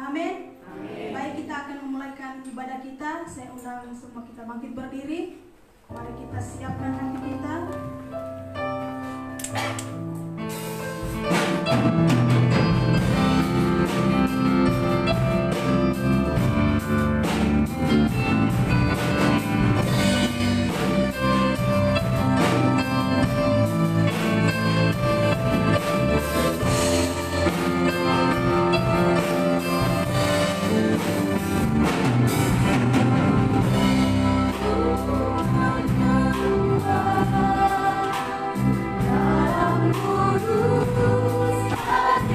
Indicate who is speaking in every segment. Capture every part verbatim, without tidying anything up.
Speaker 1: Amin. Baik, kita akan memulaikan ibadah kita. Saya undang semua kita bangkit berdiri. Mari kita siapkan hati kita.
Speaker 2: Dalam kudus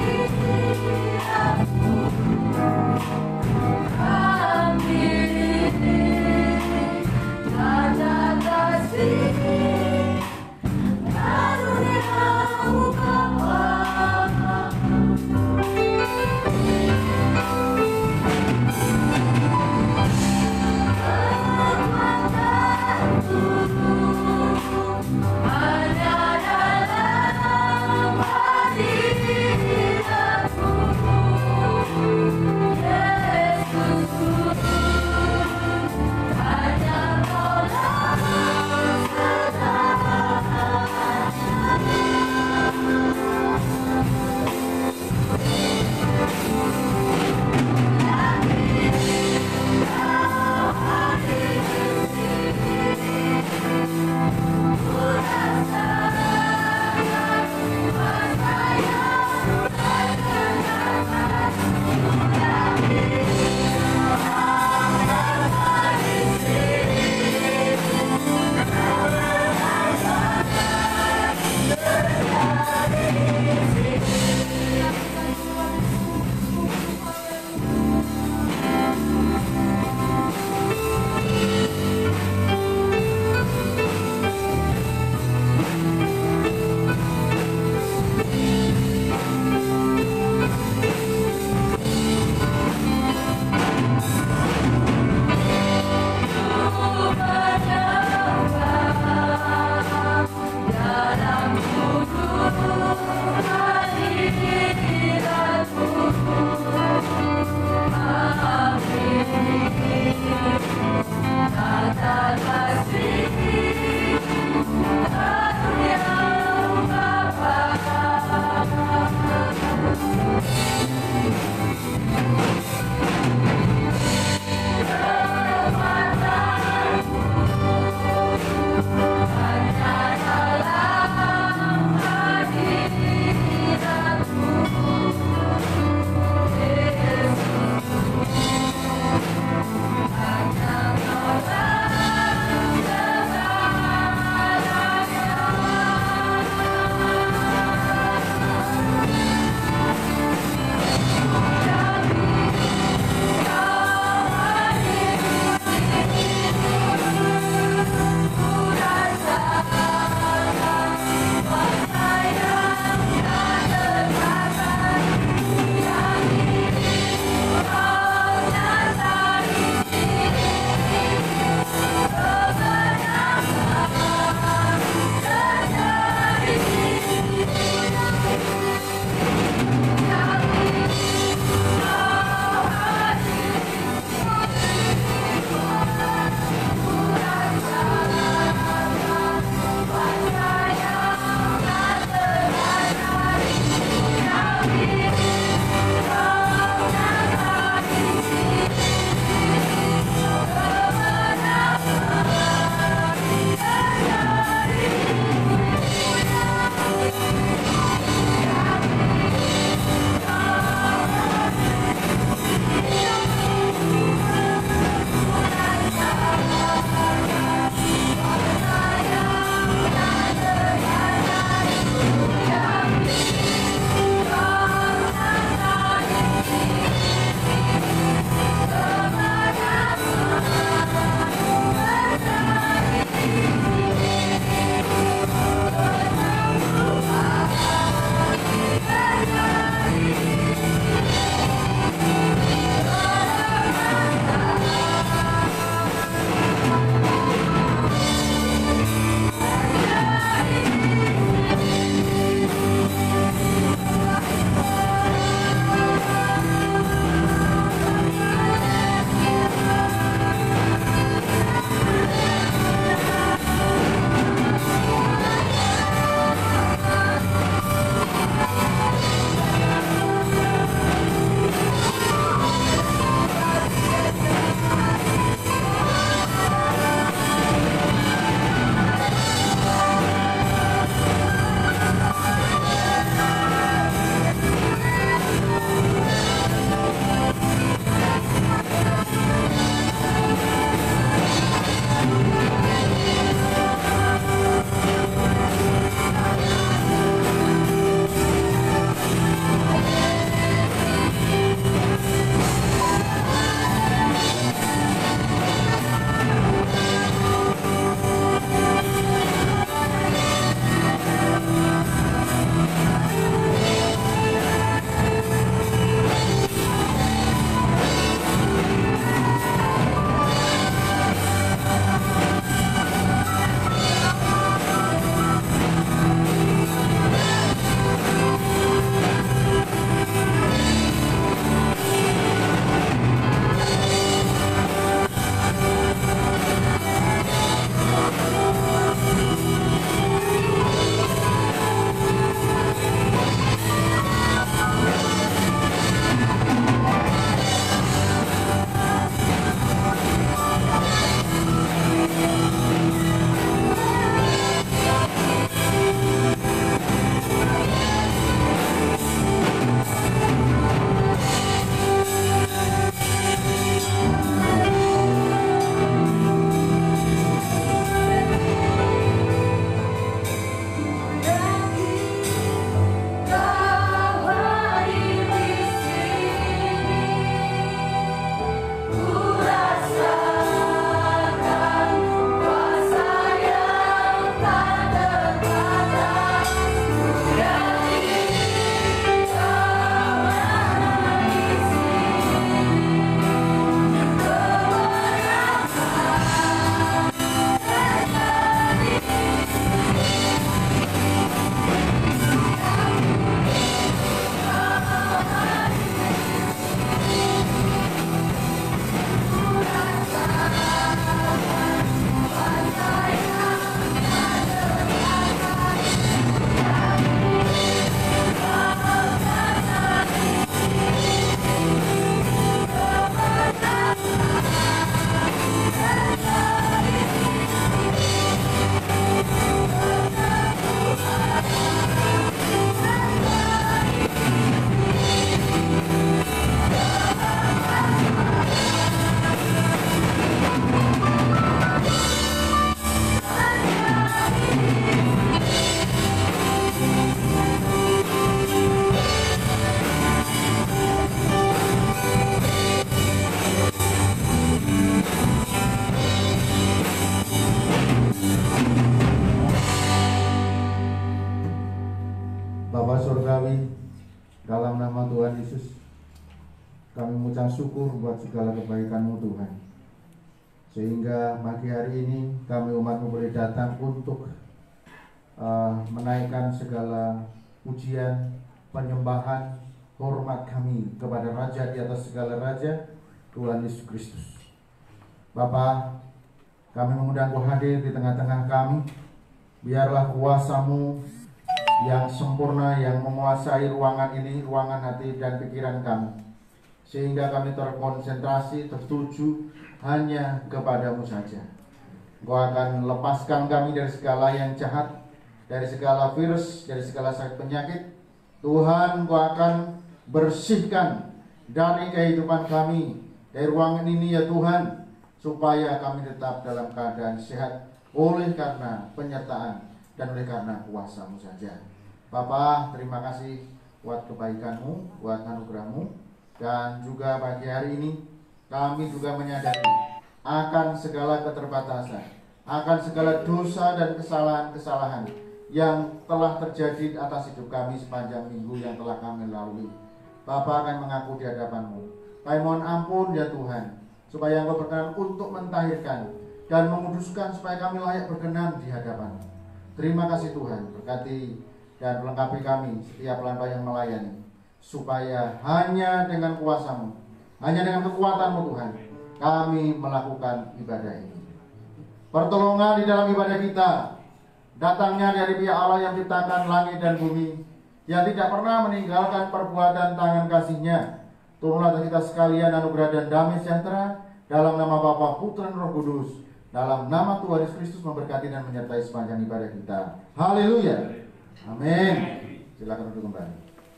Speaker 2: Kami mengucap syukur buat segala kebaikan-Mu Tuhan, sehingga pagi hari ini kami umat-Mu boleh datang untuk uh, menaikkan segala pujian, penyembahan, hormat kami kepada Raja di atas segala Raja, Tuhan Yesus Kristus. Bapa, kami mengundang Kau hadir di tengah-tengah kami. Biarlah kuasa-Mu yang sempurna yang menguasai ruangan ini, ruangan hati dan pikiran kami, sehingga kami terkonsentrasi, tertuju hanya kepadamu saja. Kau akan lepaskan kami dari segala yang jahat, dari segala virus, dari segala sakit penyakit. Tuhan, Kau akan bersihkan dari kehidupan kami, dari ruangan ini ya Tuhan, supaya kami tetap dalam keadaan sehat oleh karena penyertaan dan oleh karena kuasa-Mu saja. Bapa, terima kasih buat kebaikan-Mu, buat anugerah-Mu. Dan juga pagi hari ini kami juga menyadari akan segala keterbatasan, akan segala dosa dan kesalahan-kesalahan yang telah terjadi atas hidup kami sepanjang minggu yang telah kami lalui. Bapa akan mengaku di hadapan-Mu. Kami mohon ampun ya Tuhan, supaya Engkau berkenan untuk mentahirkan dan menguduskan supaya kami layak berkenan di hadapan-Mu. Terima kasih Tuhan, berkati dan melengkapi kami setiap langkah yang melayani, supaya hanya dengan kuasa-Mu, hanya dengan kekuatan-Mu Tuhan, kami melakukan ibadah ini. Pertolongan di dalam ibadah kita datangnya dari pihak Allah yang menciptakan langit dan bumi, yang tidak pernah meninggalkan perbuatan tangan kasih-Nya. Turunlah atas kita sekalian anugerah dan damai sejahtera, dalam nama Bapa, Putra dan Roh Kudus, dalam nama Tuhan Yesus Kristus memberkati dan menyertai sepanjang ibadah kita. Haleluya. Amin. Silakan duduk kembali.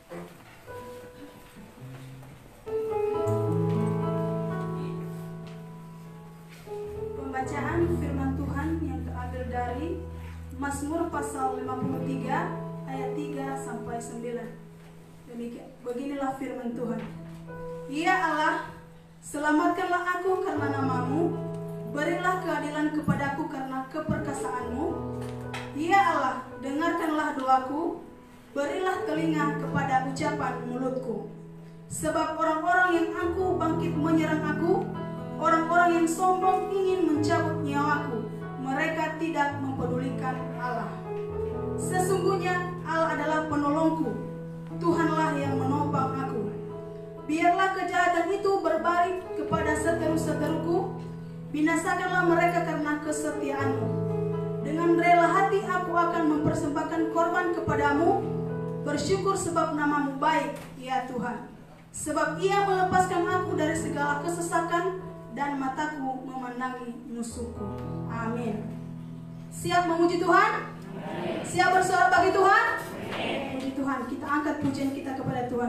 Speaker 1: Pembacaan firman Tuhan yang terambil dari Mazmur pasal lima puluh tiga ayat tiga sampai sembilan. Demikian, beginilah firman Tuhan. Ya Allah, selamatkanlah aku karena nama-Mu, berilah keadilan kepadaku karena keperkasaan-Mu. Ya Allah, dengarkanlah doaku, berilah telinga kepada ucapan mulutku. Sebab orang-orang yang angkuh bangkit menyerang aku, orang-orang yang sombong ingin mencabut nyawaku. Mereka tidak mempedulikan Allah. Sesungguhnya Allah adalah penolongku, Tuhanlah yang menopang aku. Biarlah kejahatan itu berbalik kepada seteru-seteruku, binasakanlah mereka karena kesetiaan-Mu. Dengan rela hati aku akan mempersembahkan korban kepadamu, bersyukur sebab nama-Mu baik, ya Tuhan. Sebab Ia melepaskan aku dari segala kesesakan, dan mataku memandangi musuhku. Amin. Siap memuji Tuhan? Amin. Siap bersorak bagi Tuhan? Amin. Puji Tuhan, kita angkat pujian kita kepada Tuhan.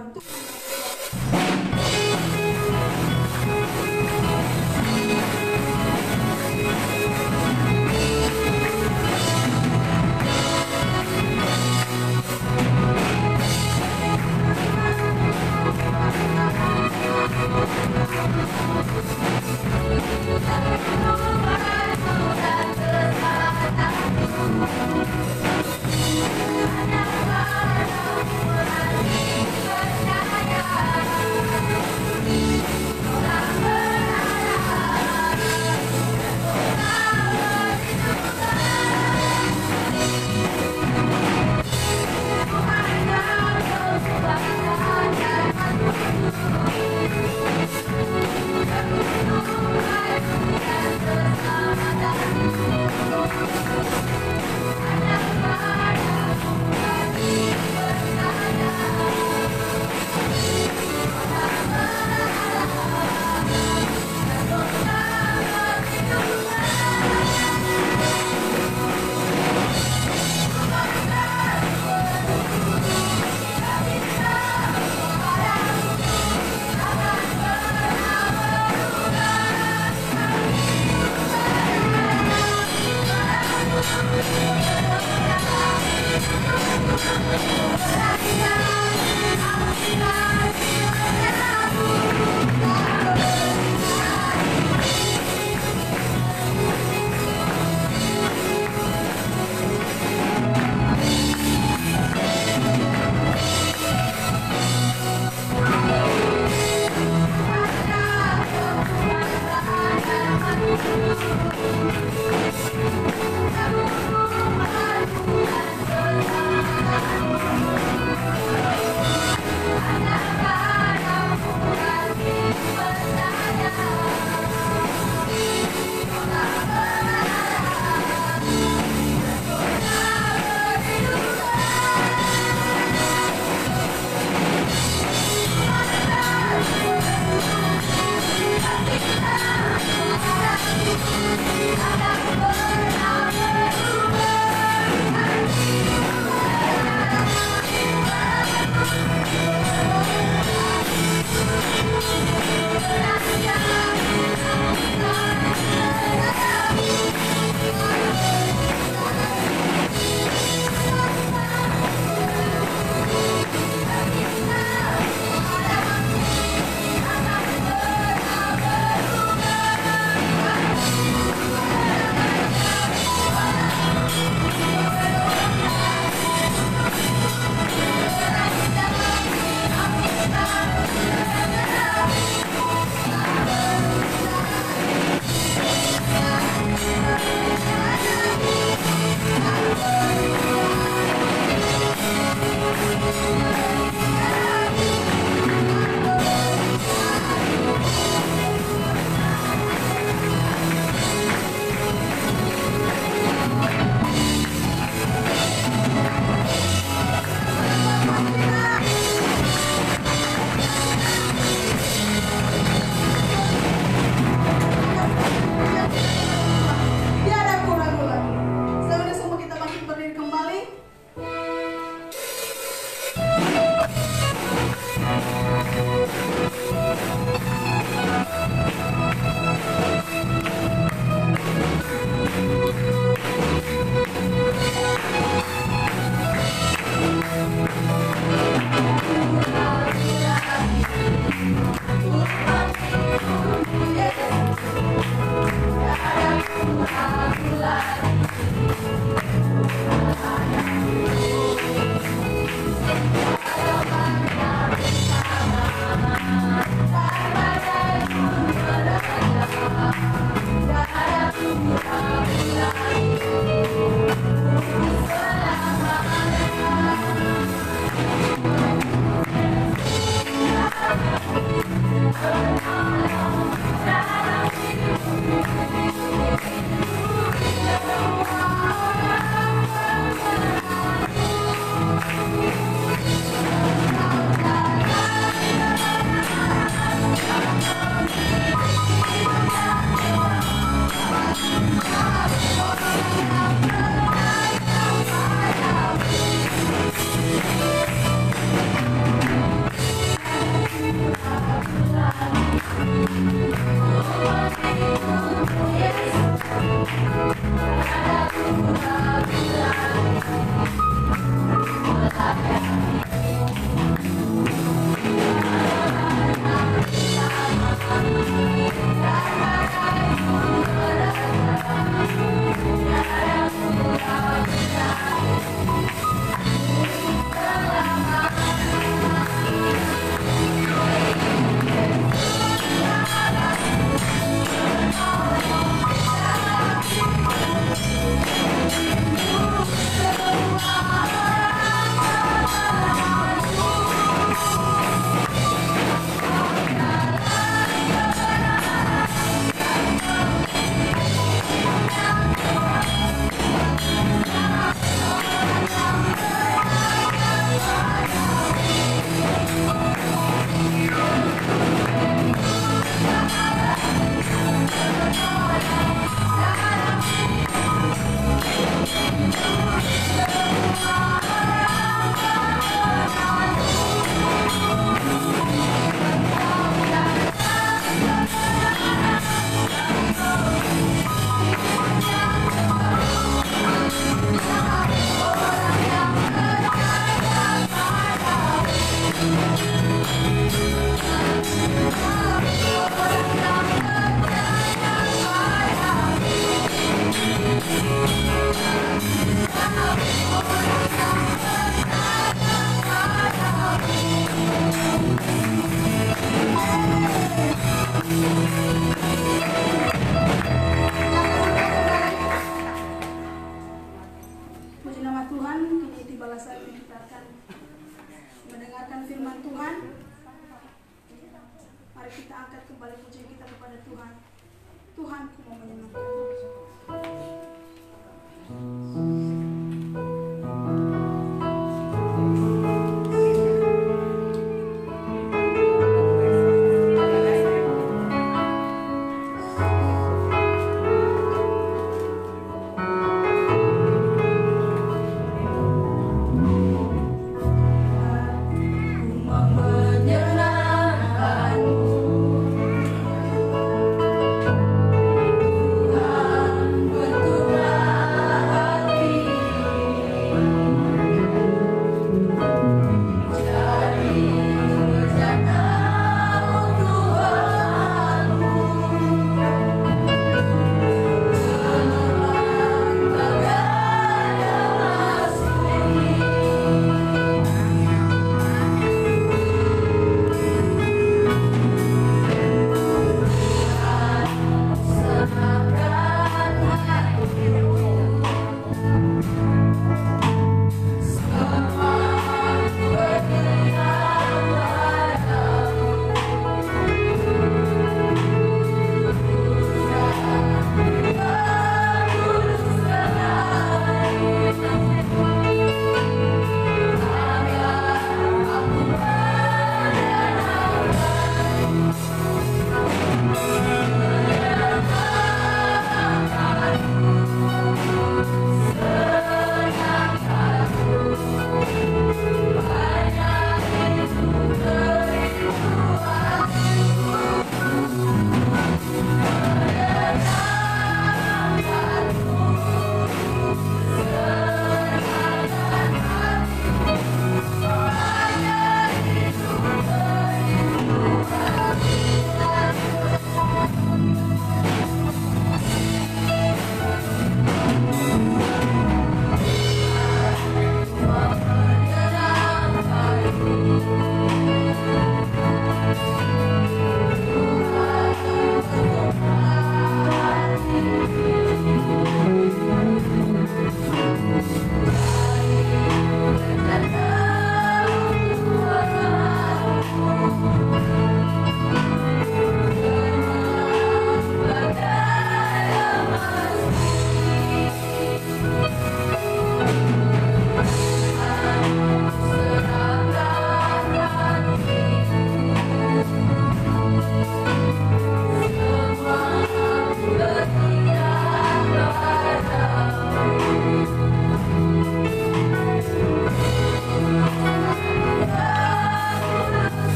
Speaker 3: Thank you.
Speaker 1: kita angkat kembali pujian kita kepada Tuhan. Tuhan, ku mau menyenangkan.
Speaker 3: Tuhan, bertuah hati.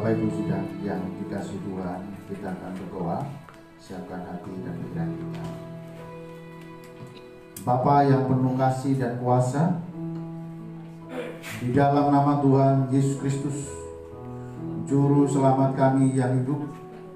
Speaker 2: Bapak Ibu sudah yang dikasih Tuhan, kita akan berdoa. Siapkan hati dan pikiran kita. Bapa yang penuh kasih dan kuasa, di dalam nama Tuhan Yesus Kristus, Juru Selamat kami yang hidup,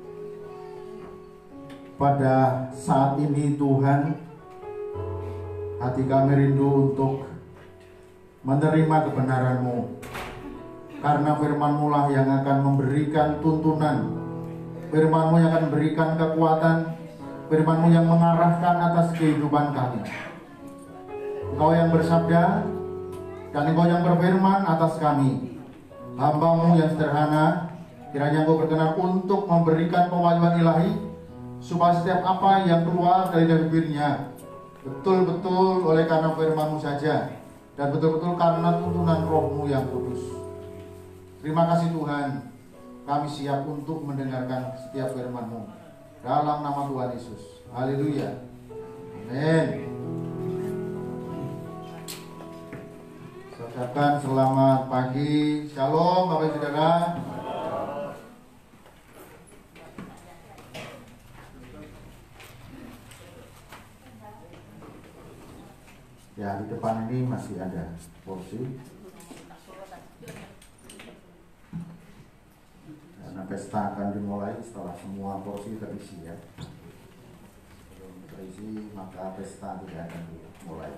Speaker 2: pada saat ini Tuhan, hati kami rindu untuk menerima kebenaran-Mu, karena firman-Mu lah yang akan memberikan tuntunan, firman-Mu yang akan memberikan kekuatan, firman-Mu yang mengarahkan atas kehidupan kami. Engkau yang bersabda dan Engkau yang berfirman atas kami, hamba-Mu yang sederhana, kiranya Engkau berkenan untuk memberikan pewahyuan ilahi, supaya setiap apa yang keluar dari bibirnya betul-betul oleh karena firman-Mu saja, dan betul-betul karena tuntunan Roh-Mu yang kudus. Terima kasih Tuhan, kami siap untuk mendengarkan setiap firman-Mu dalam nama Tuhan Yesus. Haleluya. Amin. Ucapkan selamat pagi, shalom Bapak Ibu Saudara. Ya, di depan ini masih ada porsi, karena pesta akan dimulai setelah semua porsi terisi ya. Sebelum terisi maka pesta tidak akan dimulai.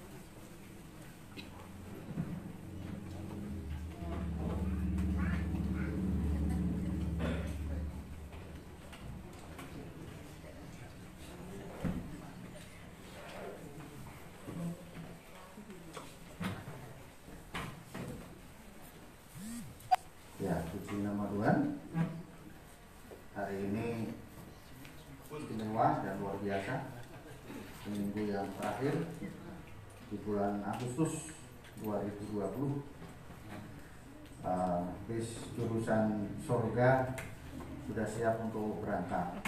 Speaker 2: Ya, puji nama Tuhan. Hari ini istimewa dan luar biasa. Minggu yang terakhir di bulan Agustus dua ribu dua puluh. Uh, bis jurusan surga sudah siap untuk berangkat.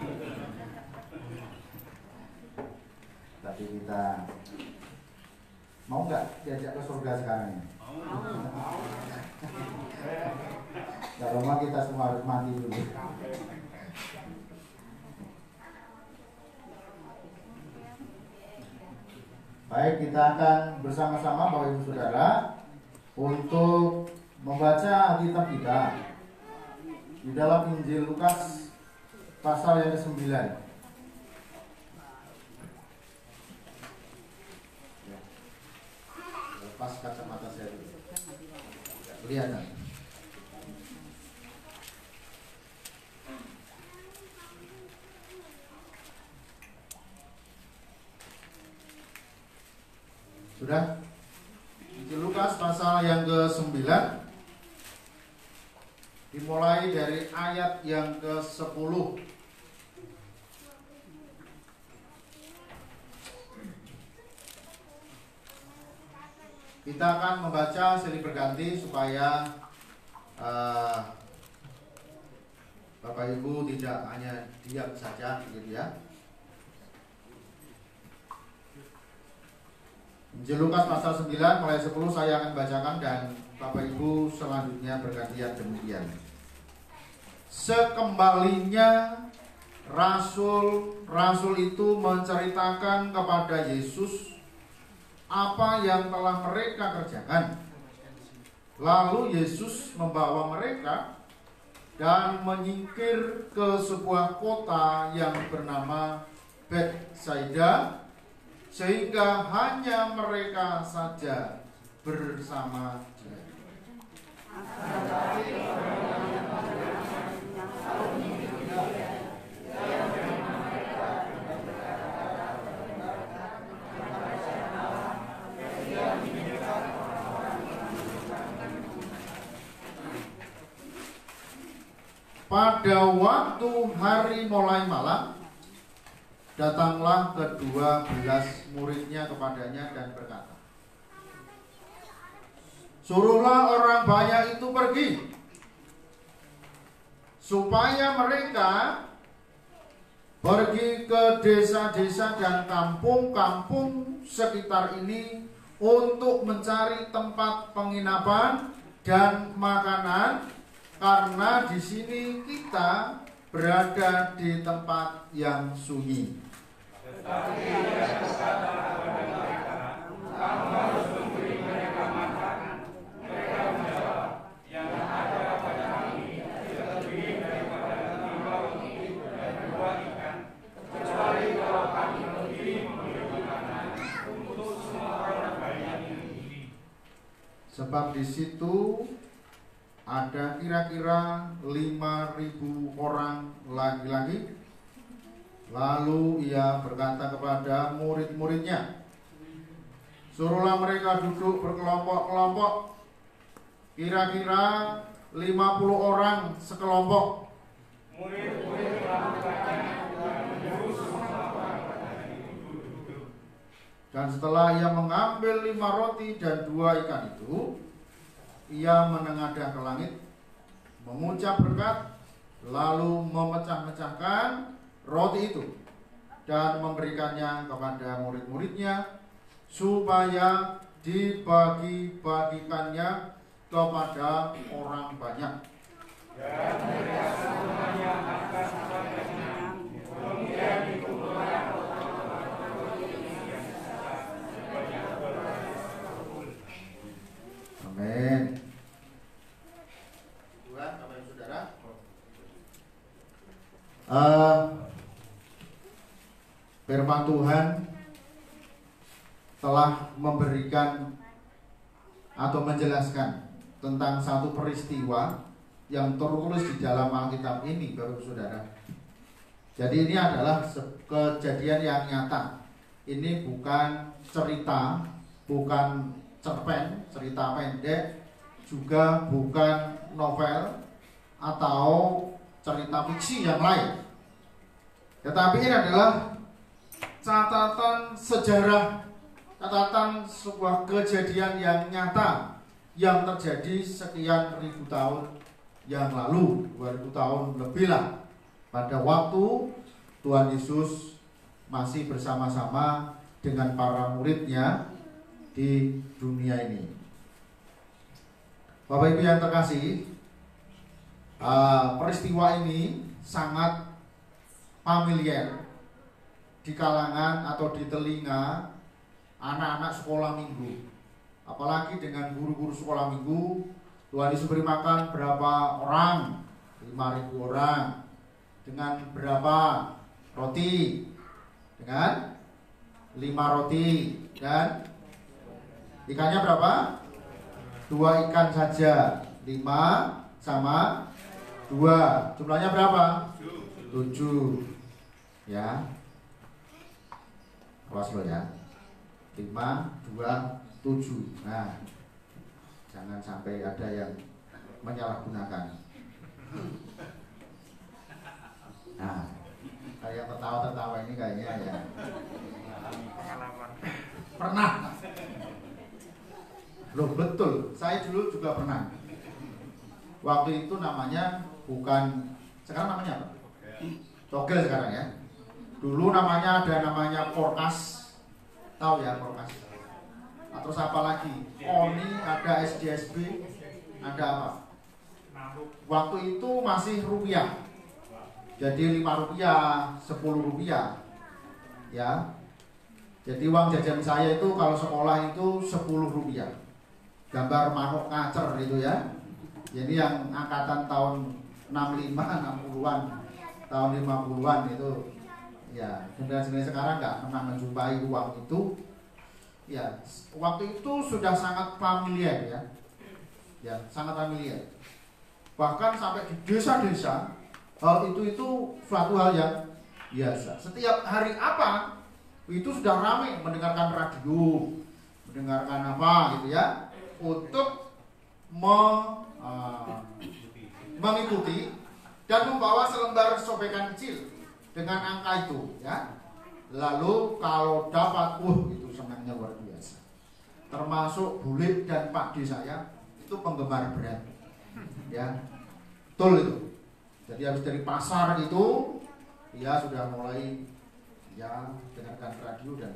Speaker 2: Tapi kita mau nggak diajak ke surga sekarang ini? Gak lama kita semua harus mati dulu. Baik, kita akan bersama-sama Bapak Ibu Saudara untuk membaca Alkitab kita di dalam Injil Lukas pasal yang kesembilan. Lepas kacamata saya dulu. Kelihatan. Sudah? Injil Lukas pasal yang kesembilan, dimulai dari ayat yang kesepuluh. Kita akan membaca silih berganti supaya uh, Bapak Ibu tidak hanya diam saja, gitu ya. Injil Lukas pasal sembilan mulai sepuluh saya akan bacakan, dan Bapak Ibu selanjutnya bergantian demikian. Sekembalinya rasul-rasul itu menceritakan kepada Yesus apa yang telah mereka kerjakan. Lalu Yesus membawa mereka dan menyingkir ke sebuah kota yang bernama Betsaida, sehingga hanya mereka saja bersama dia. Pada waktu hari mulai malam, datanglah kedua belas muridnya kepadanya dan berkata, suruhlah orang banyak itu pergi, supaya mereka pergi ke desa-desa dan kampung-kampung sekitar ini untuk mencari tempat penginapan dan makanan karena di sini kita berada di tempat yang sunyi. Tetapi ia berkata kepada mereka, kamu harus memberi mereka makan. Mereka menjawab, yang ada pada kami lebih daripada lima roti dan dua ikan, kecuali kalau kami pergi membeli makanan untuk semua orang banyak ini. Sebab di situ ada kira-kira lima ribu orang laki-laki. Lalu ia berkata kepada murid-muridnya, suruhlah mereka duduk berkelompok-kelompok, kira-kira lima puluh orang sekelompok. Murid-murid melakukannya dan menyuruh semua orang itu duduk. Dan setelah ia mengambil lima roti dan dua ikan itu, ia menengadah ke langit, mengucap berkat, lalu memecah-mecahkan roti itu dan memberikannya kepada murid-muridnya supaya dibagi-bagikannya kepada orang banyak. Dan mereka semuanya akan membagainya, kemudian dikumpulkan amin. Tuhan, Bapak Ibu Saudara, uh, firman Tuhan telah memberikan atau menjelaskan tentang satu peristiwa yang tertulis di dalam Alkitab ini, Bapak Ibu Saudara. Jadi ini adalah kejadian yang nyata. Ini bukan cerita, bukan cerpen, cerita pendek, juga bukan novel atau cerita fiksi yang lain. Tetapi ini adalah catatan sejarah, catatan sebuah kejadian yang nyata yang terjadi sekian ribu tahun yang lalu, dua ribu tahun lebih lah, pada waktu Tuhan Yesus masih bersama-sama dengan para muridnya di dunia ini. Bapak Ibu yang terkasih, uh, peristiwa ini sangat familiar di kalangan atau di telinga anak-anak sekolah minggu, apalagi dengan guru-guru sekolah minggu. Tuhan Yesus beri makan berapa orang? lima ribu orang. Dengan berapa roti? Dengan lima roti. Dan ikannya berapa? Dua ikan saja. Lima sama dua. Jumlahnya berapa? Tujuh. Ya. Awas lo ya. Lima, dua, tujuh. Nah, jangan sampai ada yang menyalahgunakan. Nah, kayak tertawa-tertawa ini kayaknya ya pernah. Loh betul, saya dulu juga pernah. Waktu itu namanya bukan, sekarang namanya apa? Togel sekarang ya. Dulu namanya ada namanya Porkas. Tahu ya Porkas? Terus apa lagi? Oni, ada S D S B, ada apa? Waktu itu masih rupiah. Jadi lima rupiah, sepuluh rupiah. Ya. Jadi uang jajan saya itu kalau sekolah itu sepuluh rupiah. Gambar manuk ngacer itu ya. Jadi yang angkatan tahun enam puluh lima, enam puluhan, tahun lima puluhan itu ya, generasi sekarang nggak pernah menjumpai uang itu. Ya, waktu itu sudah sangat familiar ya. Ya, sangat familiar. Bahkan sampai di desa-desa hal itu itu suatu hal yang biasa. Setiap hari apa itu sudah ramai mendengarkan radio, mendengarkan apa gitu ya, untuk me, uh, mengikuti dan membawa selembar sobekan kecil dengan angka itu ya. Lalu kalau dapat, uh itu senangnya luar biasa. Termasuk Bule dan Pak D saya itu penggemar berat ya, betul itu. Jadi habis dari pasar itu ya sudah mulai ya dengarkan radio, dan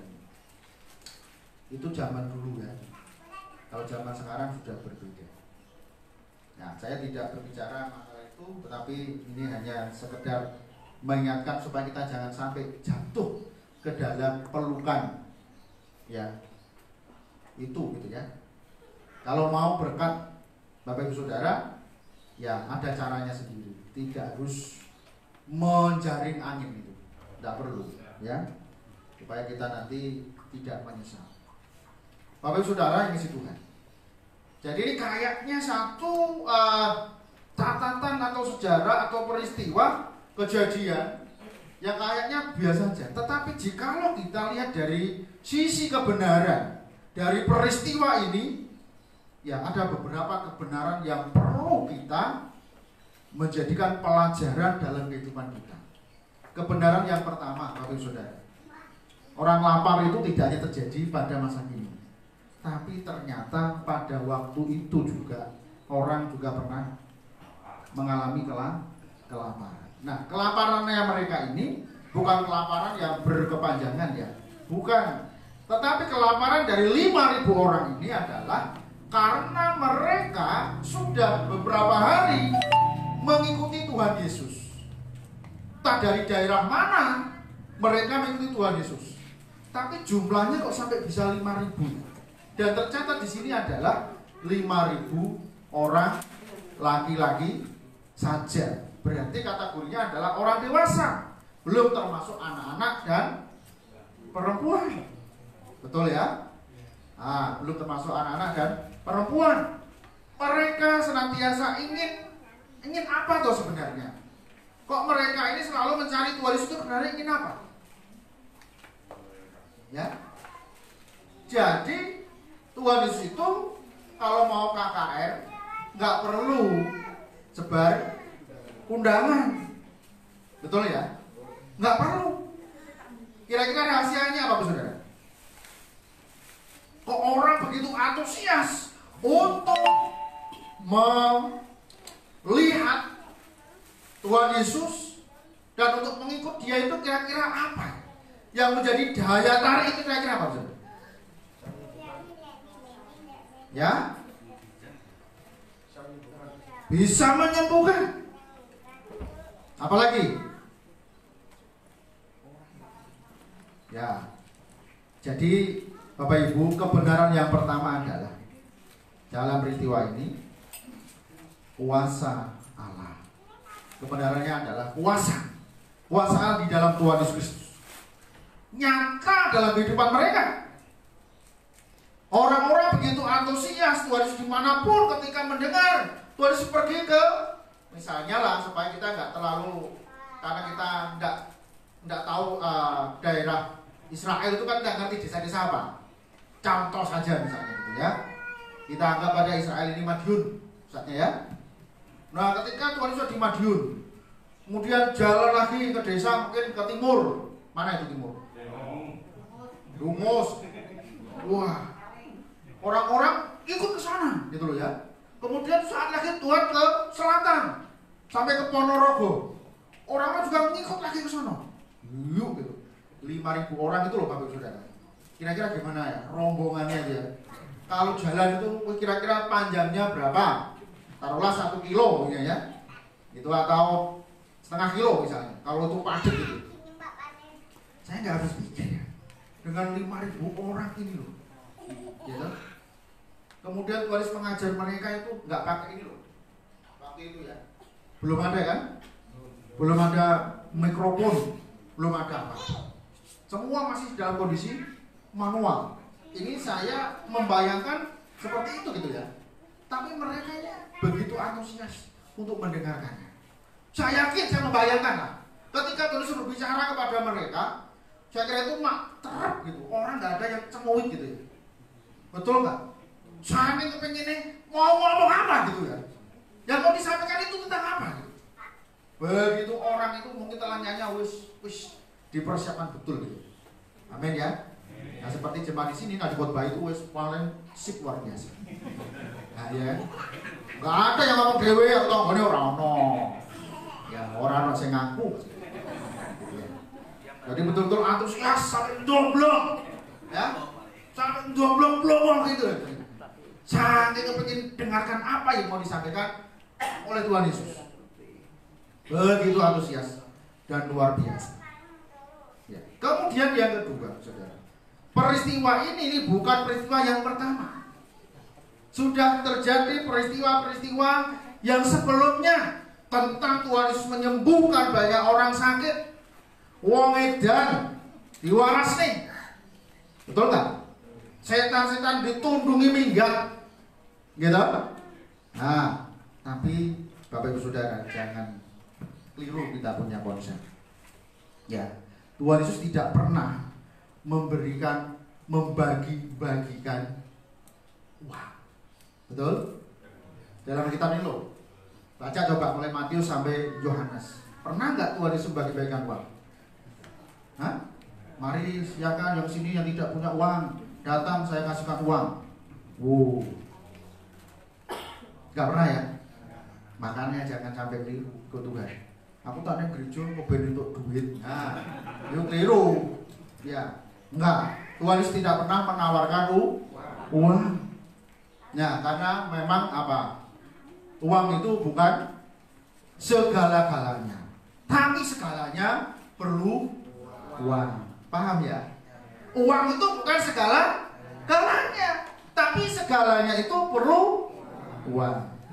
Speaker 2: itu zaman dulu ya. Kalau zaman sekarang sudah berbeda. Nah, saya tidak berbicara masalah itu, tetapi ini hanya sekedar mengingatkan supaya kita jangan sampai jatuh ke dalam pelukan, ya, itu gitu ya. Kalau mau berkat Bapak Ibu Saudara, ya ada caranya sendiri, tidak harus menjaring angin itu, tidak perlu, ya, supaya kita nanti tidak menyesal. Bapak Ibu Saudara, ini si Tuhan. Jadi ini kayaknya satu uh, catatan atau sejarah atau peristiwa kejadian yang kayaknya biasa saja. Tetapi jikalau kita lihat dari sisi kebenaran dari peristiwa ini, ya ada beberapa kebenaran yang perlu kita menjadikan pelajaran dalam kehidupan kita. Kebenaran yang pertama, Bapak Ibu Saudara, orang lapar itu tidak hanya terjadi pada masa kini, tapi ternyata pada waktu itu juga orang juga pernah mengalami kelaparan. Nah, kelaparannya mereka ini bukan kelaparan yang berkepanjangan, ya, bukan. Tetapi kelaparan dari lima ribu orang ini adalah karena mereka sudah beberapa hari mengikuti Tuhan Yesus. Tak dari daerah mana mereka mengikuti Tuhan Yesus, tapi jumlahnya kok sampai bisa lima ribu. Dan tercatat di sini adalah lima ribu orang laki-laki saja. Berarti kategorinya adalah orang dewasa, belum termasuk anak-anak dan perempuan. Betul ya? Ah, belum termasuk anak-anak dan perempuan. Mereka senantiasa ingin ingin apa tuh sebenarnya? Kok mereka ini selalu mencari Tuhan Yesus itu sebenarnya ingin apa? Ya. Jadi Tuhan Yesus itu kalau mau K K R nggak perlu sebar undangan, betul ya? Nggak perlu. Kira-kira rahasianya apa, Saudara? Kok orang begitu antusias untuk melihat Tuhan Yesus dan untuk mengikut Dia itu kira-kira apa? Yang menjadi daya tarik itu kira-kira apa, Saudara? Ya, bisa menyembuhkan. Apalagi? Ya. Jadi Bapak Ibu, kebenaran yang pertama adalah dalam peristiwa ini kuasa Allah. Kebenarannya adalah kuasa. Kuasa Allah di dalam Tuhan Yesus Kristus nyata dalam kehidupan mereka. Orang-orang begitu antusias Tuhan Yesus dimanapun ketika mendengar Tuhan Yesus pergi ke, misalnya lah, supaya kita nggak terlalu, karena kita nggak nggak tahu uh, daerah Israel itu kan nggak ngerti desa-desa apa. Contoh saja misalnya gitu ya, kita anggap pada Israel ini Madiun, misalnya ya. Nah, ketika Tuhan Yesus di Madiun, kemudian jalan lagi ke desa mungkin ke timur, mana itu timur? Rumus. Wah, orang-orang ikut ke sana, gitu loh ya. Kemudian saat lagi Tuhan ke selatan sampai ke Ponorogo, orang-orang juga ngikut lagi ke sana. Yuk, gitu. lima ribu orang itu loh Bapak Ibu Saudara. Kira-kira gimana ya rombongannya dia? Kalau jalan itu kira-kira panjangnya berapa? Taruhlah satu kilo ya, itu atau setengah kilo misalnya. Kalau itu padat gitu, saya nggak habis pikir ya. Dengan lima ribu orang ini loh, gitu. Kemudian Tuhan Yesus mengajar mereka itu nggak pakai ini loh, waktu itu ya, belum ada kan, belum ada mikrofon, belum ada apa, semua masih dalam kondisi manual. Ini saya membayangkan seperti itu gitu ya. Tapi mereka ya begitu antusias untuk mendengarkannya. Saya yakin, saya membayangkan lah, ketika Tuhan Yesus berbicara kepada mereka, saya kira itu mak terap gitu, orang nggak ada yang cemuit gitu ya. Betul nggak? Saya kepengennya mau ngomong apa gitu ya. Yang mau disampaikan itu tentang apa gitu. Begitu orang itu mungkin telanyanya wis wis dipersiapkan betul gitu. Amin ya. Nah seperti jemaat di sini nggak khotbah itu wis paling sip luar biasa. Nah ya, nggak ada yang ngomong dewe atau ngomongnya orang no. Ya orang orang saya ngaku. Jadi betul-betul antusias sampai domblong, ya, sampai domblong-blong gitu. Saking kepengin dengarkan apa yang mau disampaikan oleh Tuhan Yesus. Begitu antusias dan luar biasa. Ya. Kemudian yang kedua, saudara, peristiwa ini, ini bukan peristiwa yang pertama. Sudah terjadi peristiwa-peristiwa yang sebelumnya tentang Tuhan Yesus menyembuhkan banyak orang sakit. Wong edan diwaras nih, betul nggak? Setan-setan ditundungi minggat, gitu. Nah, tapi Bapak Ibu Saudara, jangan keliru kita punya konsep. Ya, Tuhan Yesus tidak pernah memberikan, membagi-bagikan uang. Betul? Dalam kitab ini loh. Baca coba mulai Matius sampai Yohanes. Pernah nggak Tuhan Yesus bagi-bagikan uang? Hah? Mari silakan yang sini yang tidak punya uang, datang saya kasihkan uang. Wow. Gak pernah ya? Makanya jangan sampai keliru ke Tuhan. Aku tak ada gereja ngobain untuk duit. Nah, itu keliru. Ya, enggak. Tuhan Yesus tidak pernah menawarkan uang. Ya, karena memang apa? Uang itu bukan segala-galanya. Tapi segalanya perlu uang. Paham ya? Uang itu bukan segala-galanya, tapi segalanya itu perlu uang.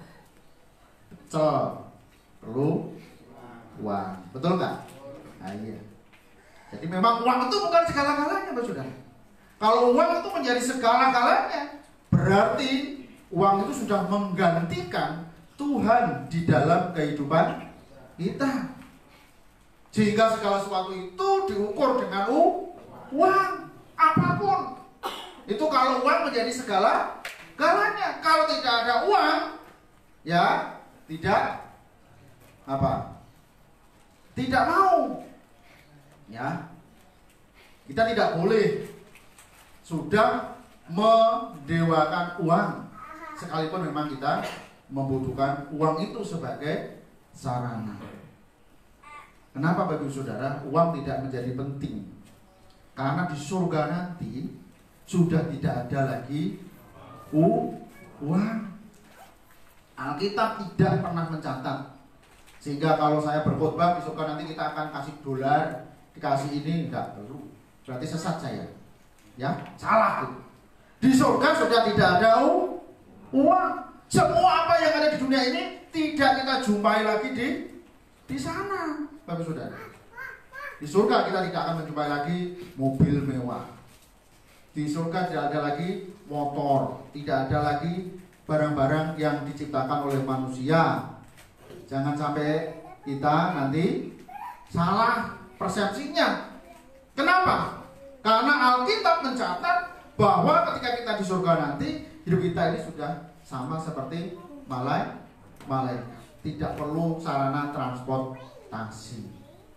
Speaker 2: So, perlu uang. Betul nggak? Nah, iya. Jadi memang uang itu bukan segala-galanya, Pak Saudara. Kalau uang itu menjadi segala-galanya, berarti uang itu sudah menggantikan Tuhan di dalam kehidupan kita. Sehingga segala sesuatu itu diukur dengan uang. Apapun. Itu kalau uang menjadi segala-galanya. Kalau tidak ada uang, ya tidak apa? Tidak mau. Ya. Kita tidak boleh sudah mendewakan uang. Sekalipun memang kita membutuhkan uang itu sebagai sarana. Kenapa bagi saudara uang tidak menjadi penting? Karena di surga nanti sudah tidak ada lagi uang. Alkitab tidak pernah mencatat. Sehingga kalau saya berkhotbah di surga nanti kita akan kasih dolar, dikasih ini, enggak perlu. Berarti sesat saya. Ya, salah itu. Di surga sudah tidak ada uang. Semua apa yang ada di dunia ini tidak kita jumpai lagi di di sana, Bapak Saudara. Di surga kita tidak akan menjumpai lagi mobil mewah. Di surga tidak ada lagi motor, tidak ada lagi barang-barang yang diciptakan oleh manusia. Jangan sampai kita nanti salah persepsinya. Kenapa? Karena Alkitab mencatat bahwa ketika kita di surga nanti hidup kita ini sudah sama seperti malaikat, malaikat. Tidak perlu sarana transportasi.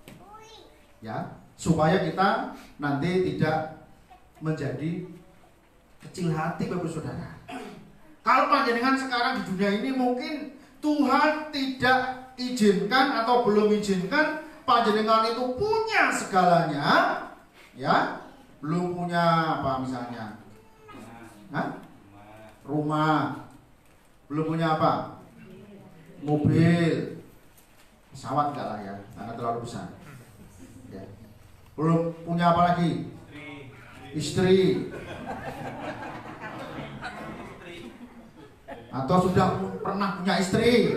Speaker 2: Ya, supaya kita nanti tidak menjadi kecil hati Bapak Saudara. Kalau panjenengan sekarang di dunia ini mungkin Tuhan tidak izinkan atau belum izinkan panjenengan itu punya segalanya, ya, belum punya apa misalnya, Hah? rumah, belum punya apa, mobil, pesawat enggak lah ya, karena terlalu besar. Ya. Belum punya apa lagi? Istri. Atau sudah pernah punya istri.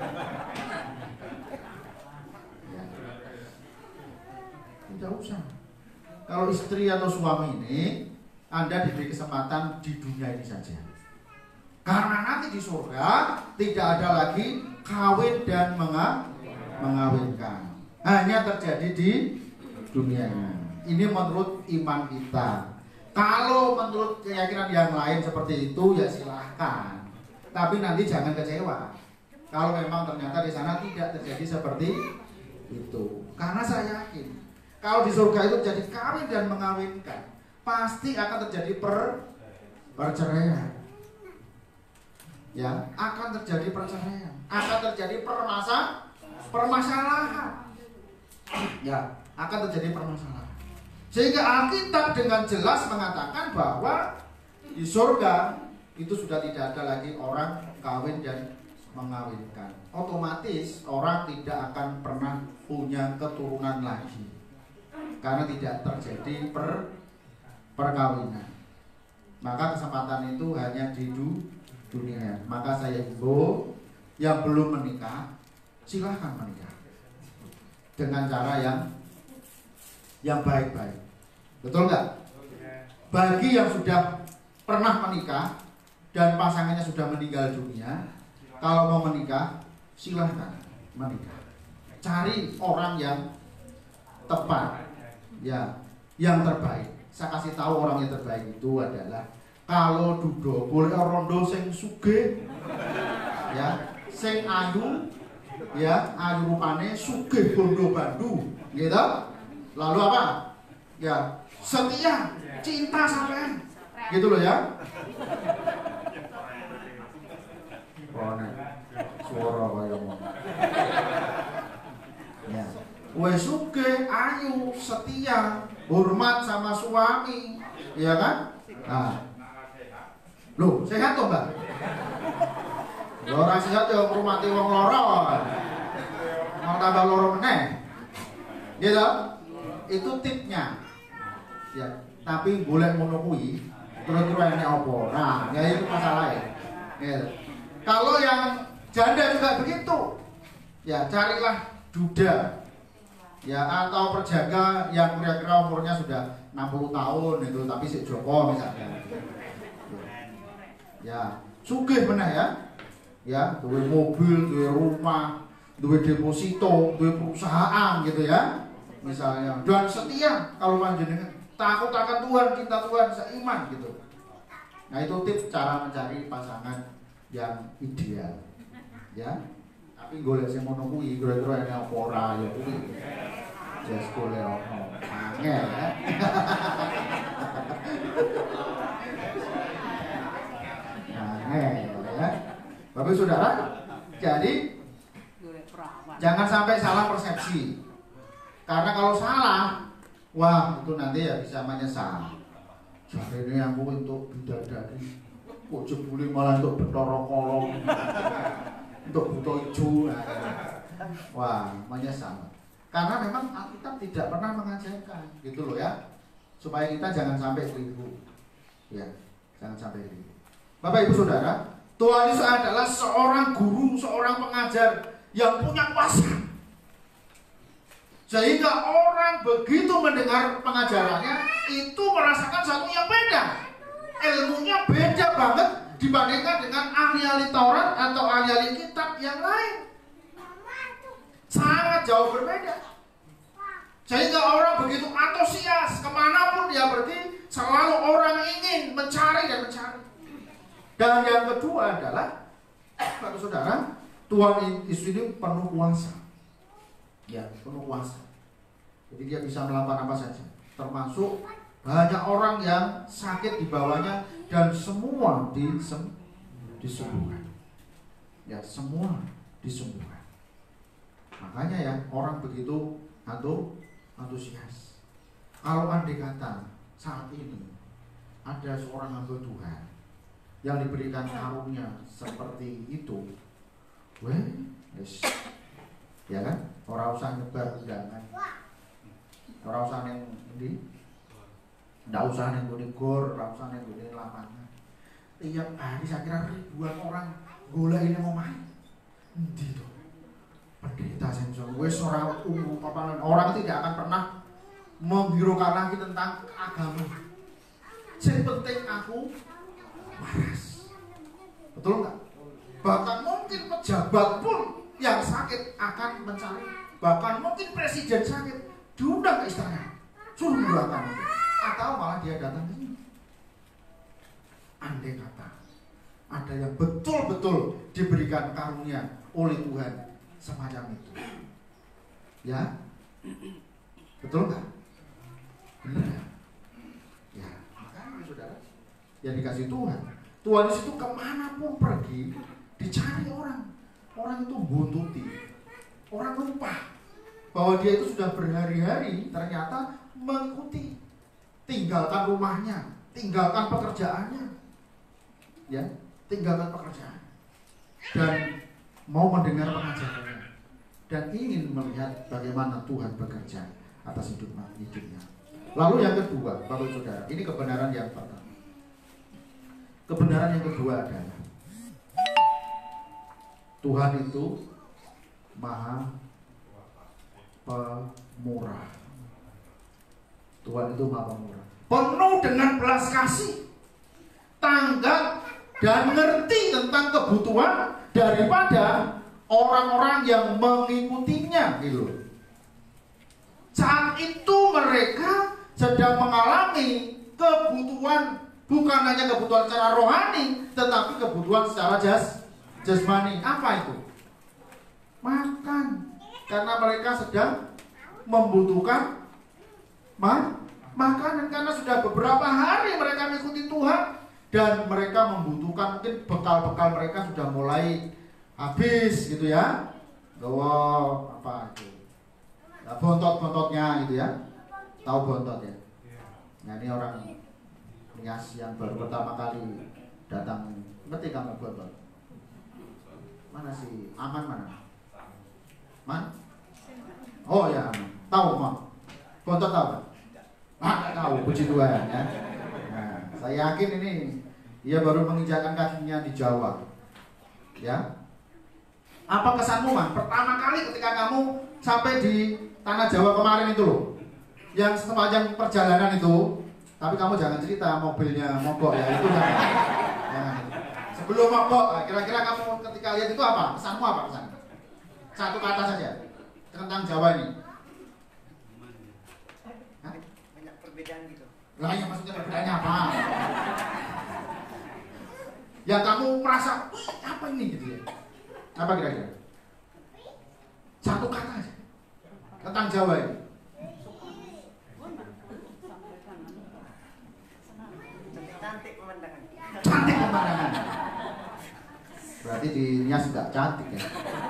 Speaker 2: Ya. Tidak usah. Kalau istri atau suami ini Anda diberi kesempatan di dunia ini saja. Karena nanti di surga tidak ada lagi kawin dan mengawinkan. Hanya terjadi di dunia ini. Ini menurut iman kita. Kalau menurut keyakinan yang lain seperti itu ya silahkan. Tapi nanti jangan kecewa. Kalau memang ternyata di sana tidak terjadi seperti itu. Karena saya yakin kalau di surga itu terjadi kawin dan mengawinkan, pasti akan terjadi per perceraian. Ya, akan terjadi perceraian, akan terjadi permasa permasalahan. Ya, akan terjadi permasalahan. Sehingga Alkitab dengan jelas mengatakan bahwa di surga itu sudah tidak ada lagi orang kawin dan mengawinkan. Otomatis orang tidak akan pernah punya keturunan lagi karena tidak terjadi per perkawinan. Maka kesempatan itu hanya di dunia. Maka saya himbau yang belum menikah, silahkan menikah dengan cara yang yang baik-baik. Betul nggak? Bagi yang sudah pernah menikah dan pasangannya sudah meninggal dunia, kalau mau menikah, silahkan menikah. Cari orang yang tepat, ya, yang terbaik. Saya kasih tahu orang yang terbaik itu adalah kalau dudo boleh rondo sing sugih, ya, sing ayu, ya, ayu rupane sugih bondo bandu, gitu. Lalu apa? Ya, setia, cinta sampean, gitu loh ya. Oh, nek suara kaya ngono. Ya. Wes sugih, ayu, setia, hormat sama suami, ya kan? Nah. Loh, sehat toh, Mbak? Lho ora sehat ya ngurmati wong lara. Mau tambah loro meneh. Gitu? Itu tipnya. Ya, tapi boleh ngono kuwi, terus-terus enek apa? Nah, ya itu masalahnya. Gitu. Kalau yang janda juga begitu. Ya, carilah duda. Ya, atau perjaga yang kira-kira umurnya sudah enam puluh tahun itu tapi si Joko misalnya. Ya, sugih meneh ya. Ya, duwe mobil, duwe rumah, duwe deposito, duwe perusahaan gitu ya. Misalnya, dan setia kalau panjenengan takut akan Tuhan, cinta Tuhan, seiman gitu. Nah, itu tips cara mencari pasangan yang ideal. Ya. Tapi golek sing ngono kuwi kira-kira ana apa ora ya kuwi. Jas golek ono. Angel ya. Angel ya. Bapak Saudara, jadi jangan sampai salah persepsi. Karena kalau salah, wah itu nanti ya bisa menyesal. Jadi ini aku untuk bidadari, kok jebule malah untuk Bathara Kala, untuk buta ijo. Wah, menyesal. Karena memang Alkitab tidak pernah mengajarkan, gitu loh ya. Supaya kita jangan sampai keliru. Ya, jangan sampai keliru. Bapak Ibu Saudara, Tuhan Yesus adalah seorang guru, seorang pengajar yang punya kuasa. Sehingga orang begitu mendengar pengajarannya itu merasakan satu yang beda. Ilmunya beda banget dibandingkan dengan ahli-ahli Taurat atau ahli-ahli kitab yang lain. Sangat jauh berbeda. Sehingga orang begitu antusias kemanapun dia pergi, selalu orang ingin mencari dan mencari. Dan yang kedua adalah, Bapak Saudara, Tuhan Yesus ini penuh kuasa. Ya, penuh kuasa. Jadi dia bisa melakukan apa saja. Termasuk banyak orang yang sakit di bawahnya dan semua disem disembuhkan. Ya, semua disembuhkan. Makanya ya orang begitu atau antusias. Kalau andai kata saat ini ada seorang hamba Tuhan yang diberikan karunia seperti itu, weh, yes. Ya kan? Orang usah nyebar undangan, orang usah neng di, nggak usah neng guni gor, orang usah neng guni lapangan. Tiap hari saya kira ribuan orang gula ini mau main, di tuh. Pendeta sensor, wes orang umum papanan, orang tidak akan pernah membirokkan lagi tentang agama. Yang penting aku waras, betul nggak? Bahkan mungkin pejabat pun yang sakit akan mencari, bahkan mungkin presiden sakit diundang ke istana, suruh mendoakan, atau malah dia datang ke sini. Andai kata ada yang betul-betul diberikan karunia oleh Tuhan semacam itu, ya, betul nggak? Benar. Ya, makanya saudara, yang dikasih Tuhan, Tuhan itu kemanapun pergi dicari orang. Orang itu buntuti, orang lupa bahwa dia itu sudah berhari-hari ternyata mengikuti, tinggalkan rumahnya, tinggalkan pekerjaannya, ya, tinggalkan pekerjaan. Dan mau mendengar pengajarannya dan ingin melihat bagaimana Tuhan bekerja atas hidup hidupnya. Lalu yang kedua, Bapak Ibu Saudara, ini kebenaran yang pertama. Kebenaran yang kedua adalah Tuhan itu Maha Pemurah. Tuhan itu Maha Pemurah, penuh dengan belas kasih, tanggap dan mengerti tentang kebutuhan daripada orang-orang yang mengikutinya gitu. Saat itu mereka sedang mengalami kebutuhan, bukan hanya kebutuhan secara rohani, tetapi kebutuhan secara jas, jasmani. Apa itu? Makan. Karena mereka sedang membutuhkan ma makanan, karena sudah beberapa hari mereka mengikuti Tuhan dan mereka membutuhkan, mungkin bekal-bekal mereka sudah mulai habis gitu ya. Gawa apa itu? Nah, bontot-bontotnya gitu ya. Tahu bontot ya? Nah, ini orang Nias yang baru pertama kali datang. Ngerti kamu bontot? Mana sih? Aman mana? Man? Oh ya, aman. Tahu mah? Bontot tahu? Ah, tahu. Puji Tuhan ya. Nah, saya yakin ini dia baru menginjakkan kakinya di Jawa. Ya. Apa kesanmu, Man? Pertama kali ketika kamu sampai di tanah Jawa kemarin itu loh, yang sepanjang perjalanan itu, tapi kamu jangan cerita mobilnya mogok ya, itu jangan. Jangan. Sebelum mogok, kira-kira kamu ketika lihat itu apa? Kesanmu apa kesan? Satu kata saja tentang Jawa ini. Hah?
Speaker 3: Banyak perbedaan gitu.
Speaker 2: Lah, yang maksudnya perbedaannya apa? Ya kamu merasa, apa ini gitu ya? Apa kira-kira? Satu kata aja tentang Jawa ini.
Speaker 3: Cantik pemandangan.
Speaker 2: Cantik pemandangan. Berarti di Nias nggak cantik ya?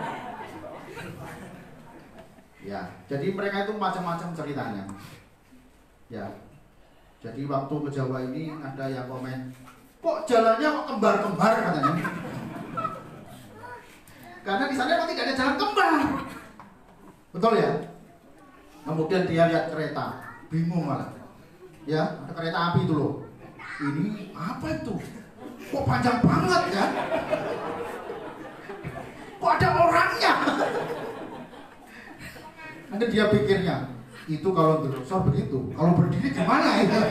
Speaker 2: Ya, jadi mereka itu macam-macam ceritanya. Ya, jadi waktu ke Jawa ini ada yang komen, kok jalannya kok kembar-kembar katanya. Karena di sana memang tidak ada jalan kembar. Betul ya? Kemudian dia lihat kereta, bingung malah. Ya, ada kereta api itu loh. Ini apa itu? Kok panjang banget ya? Kok ada orangnya? Nanti dia pikirnya, itu kalau berlosor begitu, kalau berdiri gimana itu?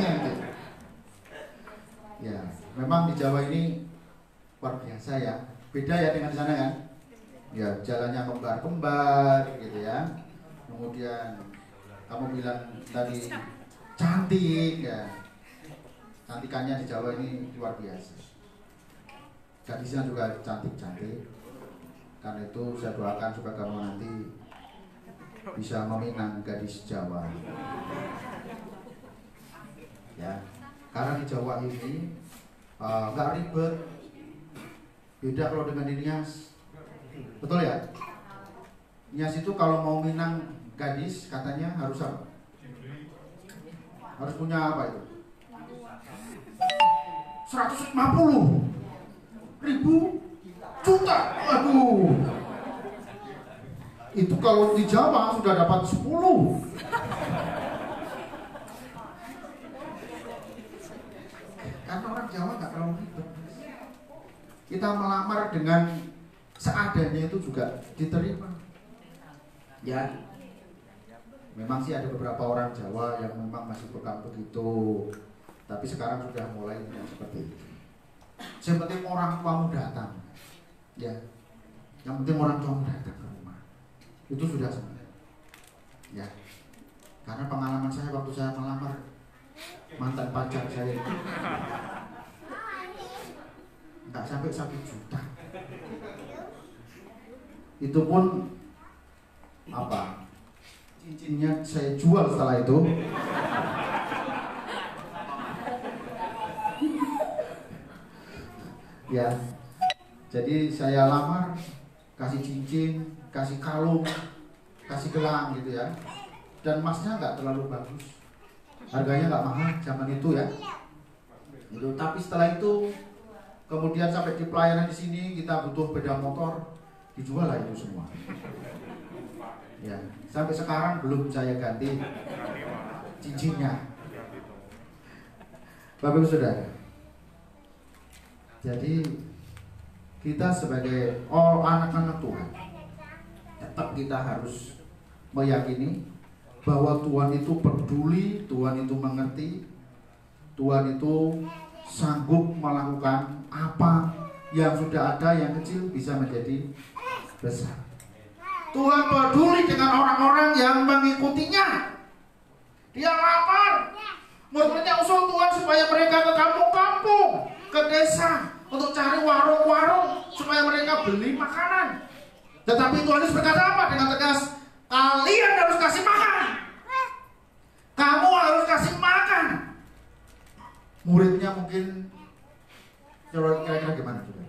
Speaker 2: Ya, memang di Jawa ini luar biasa ya. Beda ya dengan di sana kan? Ya, jalannya kembar-kembar gitu ya. Kemudian kamu bilang tadi cantik ya. Cantikannya di Jawa ini luar biasa. Gadisnya juga cantik-cantik. Karena itu saya doakan supaya kamu nanti bisa meminang gadis Jawa. Ya, karena di Jawa ini nggak uh, ribet. Beda kalau dengan di Nias. Betul ya? Nias itu kalau mau minang gadis katanya harus apa? Harus punya apa itu? seratus lima puluh ribu juta. Aduh. Itu kalau di Jawa sudah dapat sepuluh. Karena orang Jawa nggak terlalu ribet. Kita melamar dengan seadanya itu juga diterima. Ya, memang sih ada beberapa orang Jawa yang memang masih pegang begitu, tapi sekarang sudah mulai tidak seperti itu. Yang penting orang tuamu datang, ya. Yang penting orang tuamu datang ke rumah, itu sudah senang. Ya, karena pengalaman saya waktu saya melamar mantan pacar saya itu nggak sampai satu juta. Itu pun apa? Cincinnya saya jual setelah itu. Ya, jadi saya lamar, kasih cincin, kasih kalung, kasih gelang gitu ya. Dan emasnya nggak terlalu bagus, harganya nggak mahal zaman itu ya. Itu, tapi setelah itu kemudian sampai di pelayanan di sini kita butuh beda motor. dijual lah itu semua. Ya, sampai sekarang belum saya ganti cincinnya. Bapak Ibu Saudara, jadi kita sebagai oh, anak-anak Tuhan, tetap kita harus meyakini bahwa Tuhan itu peduli, Tuhan itu mengerti, Tuhan itu sanggup melakukan apa yang sudah ada, yang kecil bisa menjadi besar. Tuhan peduli dengan orang-orang yang mengikutinya. Dia lapar, murid-muridnya usul Tuhan supaya mereka ke kampung-kampung, ke desa, untuk cari warung-warung supaya mereka beli makanan. Tetapi Tuhan Yesus berkata apa dengan tegas? Kalian harus kasih makan. Kamu harus kasih makan. Muridnya mungkin kira-kira gimana juga?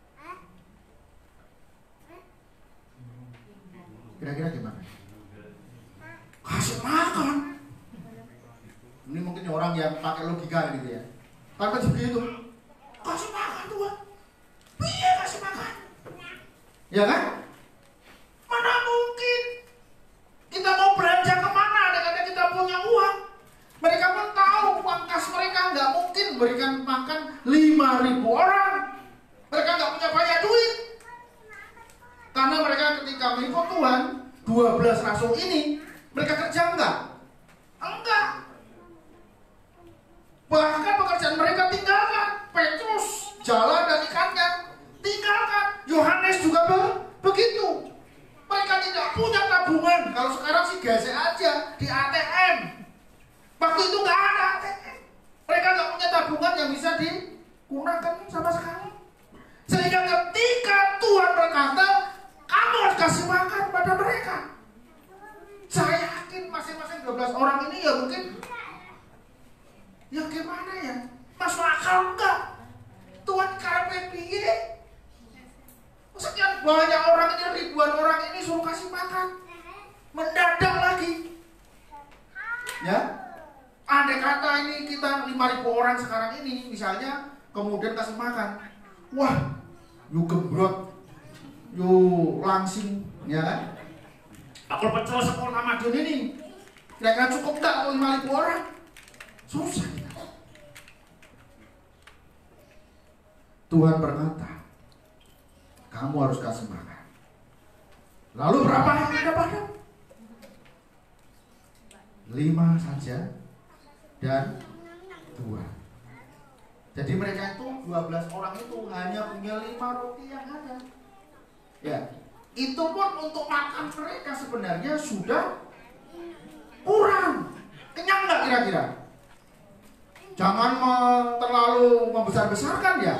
Speaker 2: Kira-kira gimana? Kasih makan. Ini mungkin orang yang pakai logika gitu ya. Tanpa begitu, kasih makan Tuhan. Iya kasih makan. Ya kan? Mana mungkin kita mau belanja kemana dengan kita punya uang? Mereka pun tahu uang kas mereka nggak mungkin berikan makan lima ribu orang. Mereka nggak punya banyak duit. Karena mereka ketika mengikut Tuhan, dua belas rasul ini, mereka kerja enggak? Enggak. Bahkan pekerjaan mereka tinggalkan. Petrus jalan dan ikannya tinggalkan. Yohanes juga be begitu. Mereka tidak punya tabungan. Kalau sekarang sih gesek aja di A T M. Waktu itu nggak ada A T M. Mereka nggak punya tabungan yang bisa digunakan sama sekali. Sehingga ketika Tuhan berkata, kamu harus kasih makan pada mereka. Saya yakin masing-masing dua belas orang ini ya mungkin, ya gimana ya? Masuk akal enggak? Tuhan karepe piye? Sekian banyak orang ini, ribuan orang ini suruh kasih makan. Mendadak lagi. Ya? Andai kata ini kita lima ribu orang sekarang ini misalnya, kemudian kasih makan. Wah, you gembrot, you langsing, ya kan? Aku pecel sepuluh Ramadan ini, kira-kira cukup nggak kalau lima ribu orang? Susah. Tuhan berkata, kamu harus kasih makan. Lalu berapa yang ada pada? Lima saja dan dua. Jadi mereka itu dua belas orang itu hanya punya lima roti yang ada. Ya, itu pun untuk makan mereka sebenarnya sudah kurang. Kenyang nggak kira-kira? Jangan terlalu membesar-besarkan ya.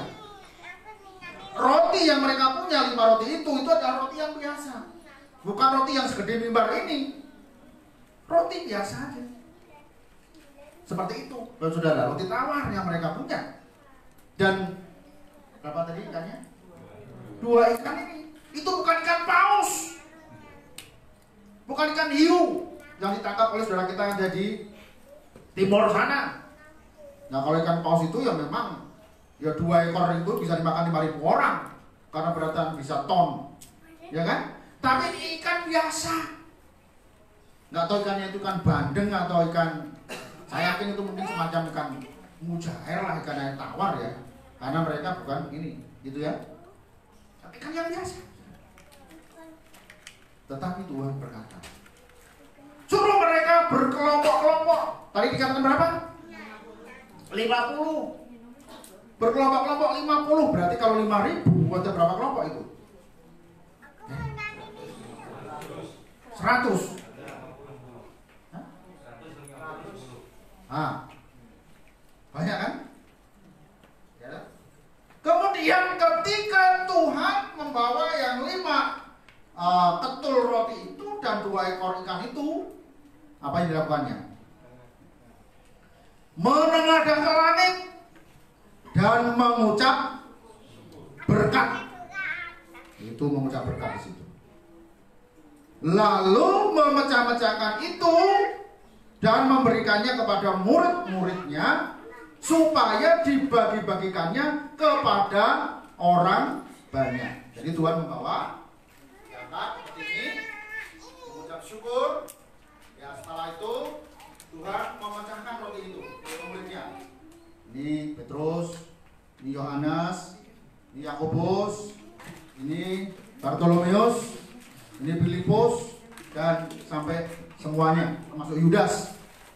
Speaker 2: Roti yang mereka punya, lima roti itu, itu adalah roti yang biasa. Bukan roti yang segede mimbar ini. Roti biasa aja. Seperti itu, saudara, roti tawar yang mereka punya. Dan berapa tadi ikannya? Dua ikan ini. Itu bukan ikan paus. Bukan ikan hiu yang ditangkap oleh saudara kita yang ada di timur sana. Nah kalau ikan paus itu ya memang ya dua ekor itu bisa dimakan lima ribu orang karena beratnya bisa ton, ya kan? Tapi ini ikan biasa. Nggak tahu ikannya itu ikan bandeng atau ikan, saya yakin itu mungkin semacam ikan mujair lah, ikan air tawar ya. Karena mereka bukan ini, gitu ya. Tapi ikan yang biasa. Tetapi Tuhan berkata, suruh mereka berkelompok-kelompok. Tadi dikatakan berapa? lima puluh. Berkelompok-kelompok lima puluh. Berarti kalau lima ribu ada berapa kelompok itu? seratus. Ah, banyak kan? Ya. Kemudian ketika Tuhan membawa yang lima uh, ketul roti itu dan dua ekor ikan itu, apa yang dilakukannya? Menengadah ke langit dan mengucap berkat. Itu mengucap berkat di situ. Lalu memecah-mecahkan itu dan memberikannya kepada murid-muridnya supaya dibagi-bagikannya kepada orang banyak. Jadi Tuhan membawa angkat seperti ini, mengucap syukur. Ya, setelah itu Tuhan memecahkan roti itu untuk muridnya. Ini Petrus, ini Yohanes, ini Yakobus, ini Bartolomeus, ini Filipus, dan sampai semuanya termasuk Yudas.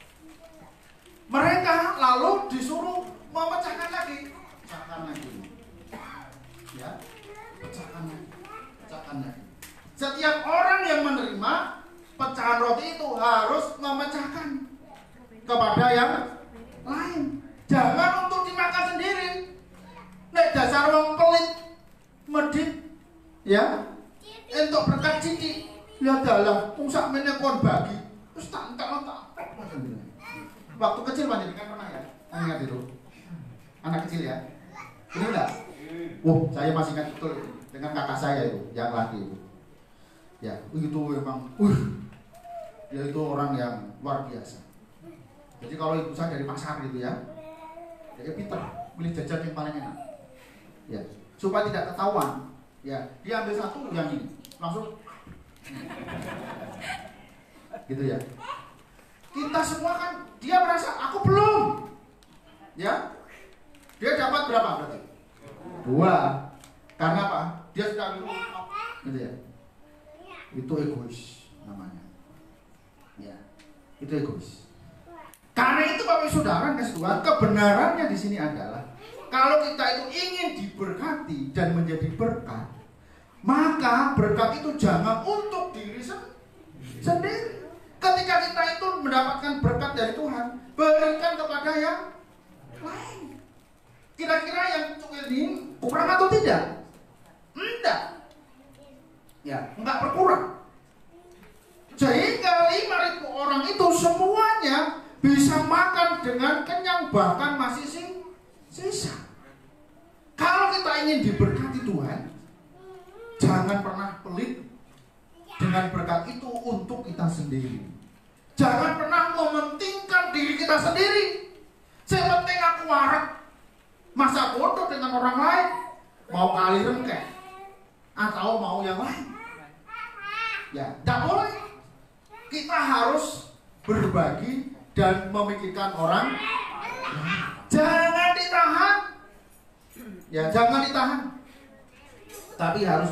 Speaker 2: Mereka lalu disuruh memecahkan lagi, pecahkan lagi, ya, pecahkan lagi, pecahkan lagi. Setiap orang yang menerima pecahan roti itu harus memecahkan kepada yang lain. Jangan untuk dimakan sendiri. Nek dasar wong pelit, medit, ya, untuk berkat cici. Ya dalah, wong sakmene kon bagi, terus tak entek tak. Waktu kecil panjenengan pernah ya? Ingat itu. Anak kecil ya. Ini enggak? Wah, saya masih ingat betul itu. Dengan kakak saya itu, yang laki itu. Ya, itu memang, uh, dia itu orang yang luar biasa. Jadi kalau ibu saya dari pasar gitu ya, dia pinter, milih jajan yang paling enak. Ya, supaya tidak ketahuan. Ya, dia ambil satu yang ini, langsung. Gitu ya. Kita semua kan, dia merasa aku belum. Ya, dia dapat berapa berarti? Dua. Karena apa? Dia sudah minum. Gitu ya. Itu egois namanya. Ya, itu egois. Karena itu Bapak Saudara kasih Tuhan, kebenarannya di sini adalah kalau kita itu ingin diberkati dan menjadi berkat, maka berkat itu jangan untuk diri sendiri. Ketika kita itu mendapatkan berkat dari Tuhan, berikan kepada yang lain. Kira-kira yang cukup ini kurang atau tidak? Enggak. Ya, enggak berkurang. Sehingga lima ribu orang itu semuanya bisa makan dengan kenyang, bahkan masih sisa. Kalau kita ingin diberkati Tuhan, jangan pernah pelit dengan berkat itu untuk kita sendiri. Jangan pernah mementingkan diri kita sendiri. Saya penting aku warak, masa bodoh dengan orang lain, mau kali rengkeh atau mau yang lain. Ya, tidak boleh. Kita harus berbagi dan memikirkan orang. Jangan ditahan. Ya, jangan ditahan. Tapi harus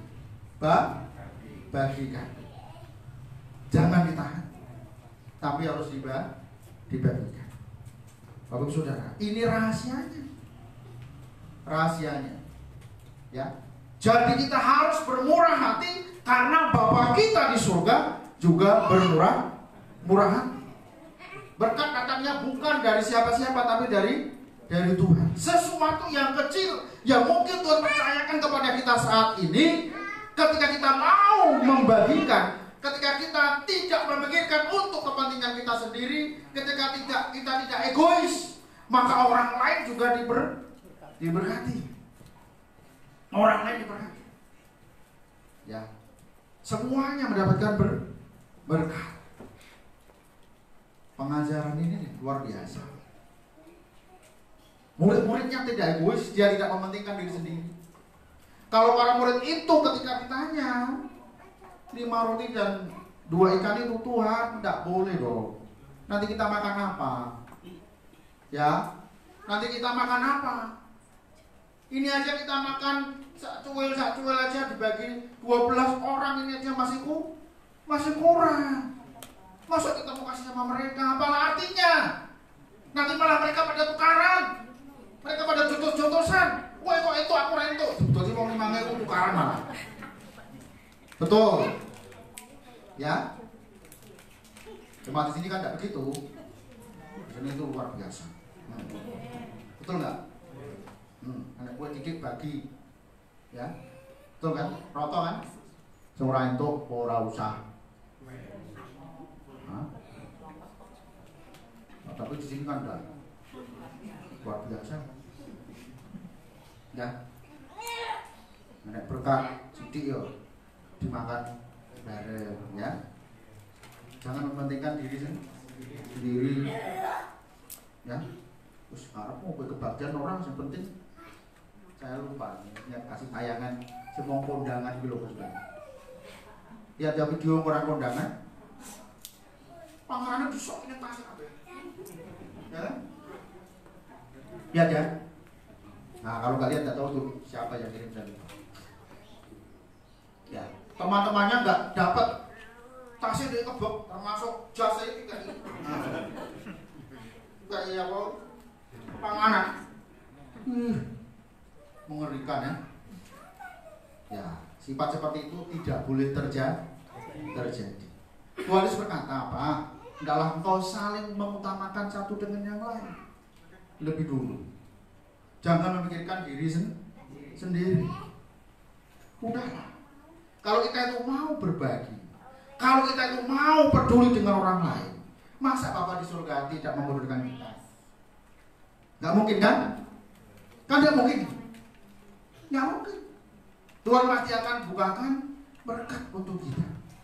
Speaker 2: dibagikan. Jangan ditahan. Tapi harus dibagikan. Bapak Saudara, ini rahasianya. Rahasianya. Ya. Jadi kita harus bermurah hati karena Bapa kita di surga juga bermurah murah hati. Berkat datangnya bukan dari siapa-siapa tapi dari dari Tuhan. Sesuatu yang kecil yang mungkin Tuhan percayakan kepada kita saat ini, ketika kita mau membagikan, ketika kita tidak memikirkan untuk kepentingan kita sendiri, ketika tidak kita tidak egois, maka orang lain juga diber, diberkati. Orang lain diberkati. Ya, semuanya mendapatkan ber, berkat. Pengajaran ini luar biasa. Murid-muridnya tidak egois, dia tidak mementingkan diri sendiri. Kalau para murid itu ketika ditanya, lima roti dan dua ikan itu Tuhan, tidak boleh dong. Nanti kita makan apa? Ya, nanti kita makan apa? Ini aja kita makan sacuil-sacuil aja dibagi dua belas orang, ini aja masih ku, masih kurang. Masa kita mau kasih sama mereka? Apalah artinya? Nanti malah mereka pada tukaran, mereka pada jotos-jotosan. Wah kok itu aku rento, jadi mau lima ribu tukaran malah. Betul, ya. Cuma di sini kan tidak begitu. Di sini itu luar biasa. Hmm. Betul nggak? Hmm. Anak kue didik bagi, ya. Betul kan? Roto kan? Seorang itu ora usah. Hah? Nah, tapi di sini kan enggak. Luar biasa. Ya. Nek berkat sidik yo dimakan bareng ya. Jangan mementingkan diri sendiri. Ya. Terus arep mau kebagian orang yang penting saya lupa niat kasih tayangan semua kondangan iki lho Mas. Lihat ya video orang kondangan. Pangerannya disok ini tasik apa ya? Ya kan? Lihat ya. Nah kalau kalian tidak tahu tuh siapa yang kirim saya. Ya, teman-temannya nggak dapat tasnya dari kebok, termasuk jasa ini kayak kayak apa? Panganan. Hmm, mengerikan ya. Ya, sifat seperti itu tidak boleh terjadi. Terjadi. Tuhan Yesus berkata apa? Hendaklah engkau saling mengutamakan satu dengan yang lain. Lebih dulu. Jangan memikirkan diri sen sendiri. Udahlah. Kalau kita itu mau berbagi, kalau kita itu mau peduli dengan orang lain, masa Bapa di surga tidak mempedulikan kita? Gak mungkin kan? Kan tidak mungkin. Gak mungkin. Tuhan pasti akan bukakan berkat untuk kita.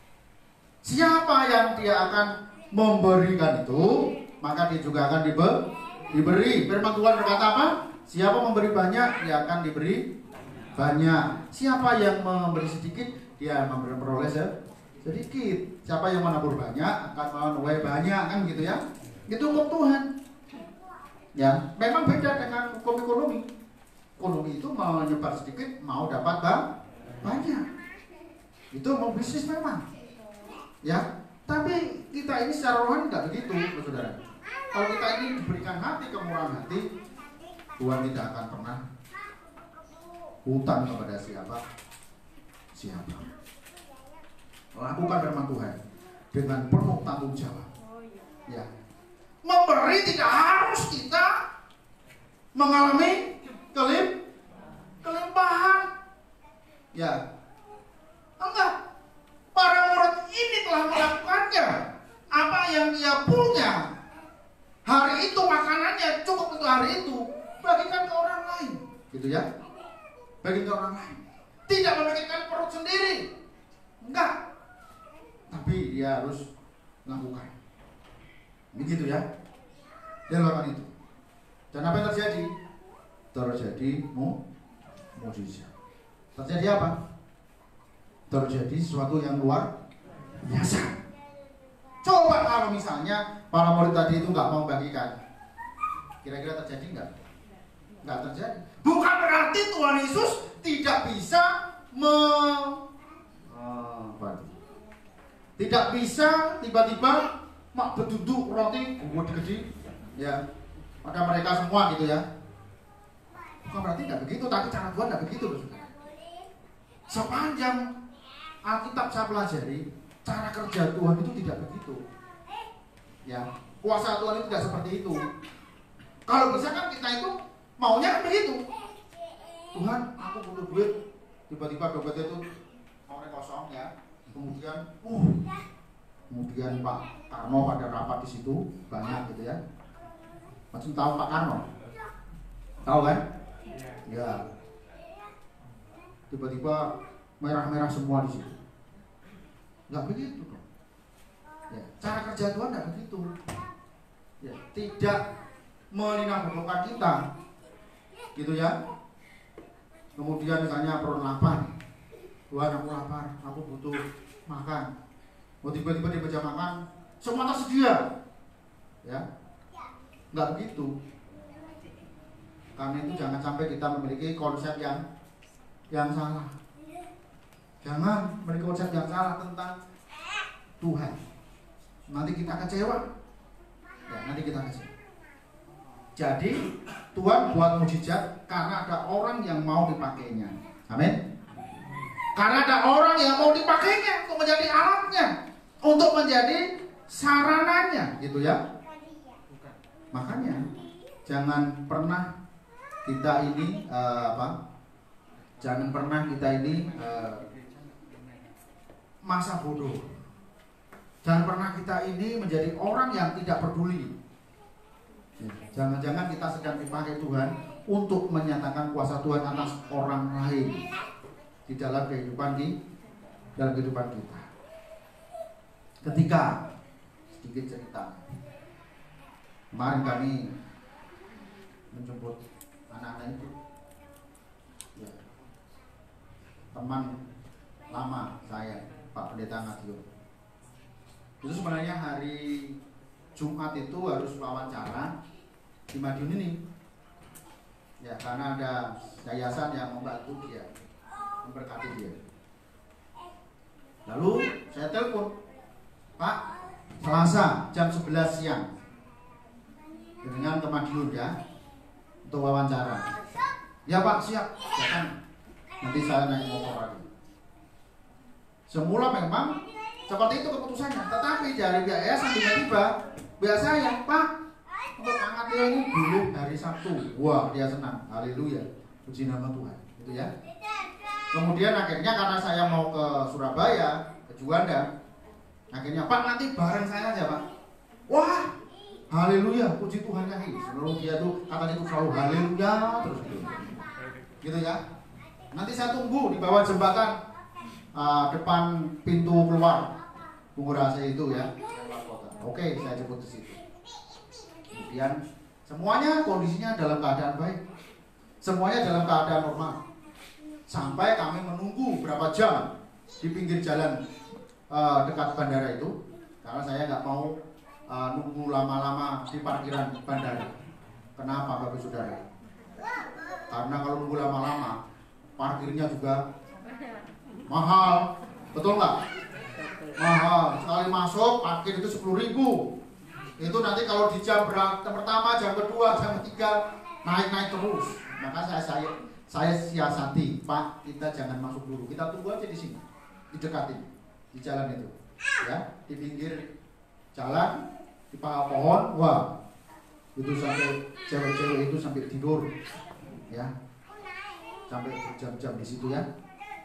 Speaker 2: Siapa yang dia akan memberikan itu, maka dia juga akan diberi. Firman Tuhan berkata apa? Siapa memberi banyak, dia akan diberi banyak. Siapa yang memberi sedikit, dia memperoleh sedikit. Siapa yang menabur banyak, akan menuai banyak, kan gitu ya. Itu hukum Tuhan. Ya, memang beda dengan hukum ekonomi. Ekonomi itu mau nyebar sedikit, mau dapat banyak. Itu mau bisnis memang. Ya, tapi kita ini secara rohani tidak begitu, saudara. Kalau kita ini diberikan hati, kemurahan hati, Tuhan tidak akan pernah hutang kepada siapa siapa. Lakukan firman Tuhan dengan penuh tanggung jawab. Ya, memberi tidak harus kita mengalami kelim kelimpahan. Ya, enggak. Para murid ini telah melakukannya. Apa yang dia punya hari itu, makanannya cukup untuk hari itu, bagikan ke orang lain, gitu ya. Bagikan ke orang lain. Tidak memikirkan perut sendiri. Enggak. Tapi dia harus melakukan. Begitu ya. Dia lakukan itu. Dan apa yang terjadi? Terjadi mu mujizat. Terjadi apa? Terjadi sesuatu yang luar biasa. Coba kalau misalnya para murid tadi itu nggak mau bagikan, kira-kira terjadi nggak? Nggak terjadi. Bukan berarti Tuhan Yesus tidak bisa me, apa, tidak bisa tiba-tiba mak beduduk roti gede, ya, pada mereka semua gitu ya. Bukan berarti nggak begitu, tapi cara Tuhan nggak begitu loh. Sepanjang Alkitab saya pelajari, cara kerja Tuhan itu tidak begitu. Ya, kuasa Tuhan itu tidak seperti itu. Kalau bisa kan kita itu maunya kan begitu. Tuhan, aku butuh duit, tiba-tiba dompetnya itu orangnya kosong ya. Kemudian, uh, kemudian Pak Karno pada rapat di situ banyak gitu ya. Macam tahu Pak Karno? Tahu kan? Ya. Tiba-tiba merah-merah semua di situ. Nggak begitu dong. Ya, cara kerja Tuhan nggak begitu. Ya, tidak menindak kita, gitu ya. Kemudian misalnya perut lapar, Tuhan aku lapar, aku butuh makan. Mau tiba-tiba di meja makan, semua tersedia, ya. Nggak begitu. Karena itu jangan sampai kita memiliki konsep yang yang salah. Jangan memiliki konsep yang salah tentang Tuhan. Nanti kita kecewa. Ya, nanti kita kecewa. Jadi Tuhan buat mujizat karena ada orang yang mau dipakainya. Amin. Karena ada orang yang mau dipakainya untuk menjadi alatnya, untuk menjadi sarananya, gitu ya. Makanya jangan pernah kita ini uh, apa? Jangan pernah kita ini uh, masa bodoh. Jangan pernah kita ini menjadi orang yang tidak peduli. Jangan-jangan kita sedang dipakai Tuhan untuk menyatakan kuasa Tuhan atas orang lain di dalam kehidupan di dalam kehidupan kita. Ketika sedikit cerita, kemarin kami menjemput anak-anak itu, ya, teman lama saya. Pak Pendeta Madiun. Itu sebenarnya hari Jumat itu harus wawancara di Madiun ini. Ya, karena ada yayasan yang membantu dia, memberkati dia. Lalu saya telepon, Pak, Selasa jam sebelas siang dengan ke Madiun ya, untuk wawancara. Ya Pak, siap. Ya kan, nanti saya naik motor lagi. Semula memang seperti itu keputusannya, tetapi dari pihak yayasan tiba-tiba pihak saya, Pak, untuk angkat dia ini dulu hari Sabtu. Wah, dia senang. Haleluya. Puji nama Tuhan. Gitu ya. Kemudian akhirnya karena saya mau ke Surabaya, ke Juanda, akhirnya Pak nanti bareng saya aja Pak. Wah, haleluya, puji Tuhan ya. Seluruh dia tuh katanya tuh selalu haleluya terus gitu. Gitu ya. Nanti saya tunggu di bawah jembatan uh, depan pintu keluar Bungu Rahasia itu ya. Oke, saya jemput di situ. Kemudian semuanya kondisinya dalam keadaan baik. Semuanya dalam keadaan normal. Sampai kami menunggu berapa jam di pinggir jalan uh, dekat bandara itu, karena saya nggak mau uh, nunggu lama-lama di parkiran bandara. Kenapa Bapak Saudara? Karena kalau nunggu lama-lama parkirnya juga mahal, betul nggak? Mahal. Sekali masuk parkir itu sepuluh ribu. Itu nanti kalau di jam pertama, jam kedua, jam ketiga naik-naik terus. Maka saya saya Saya siasati, Pak, kita jangan masuk dulu. Kita tunggu aja di sini, didekatin di jalan itu, ya, di pinggir jalan, di bawah pohon. Wah, itu sampai cewek-cewek itu sampai tidur, ya, sampai jam-jam di situ ya.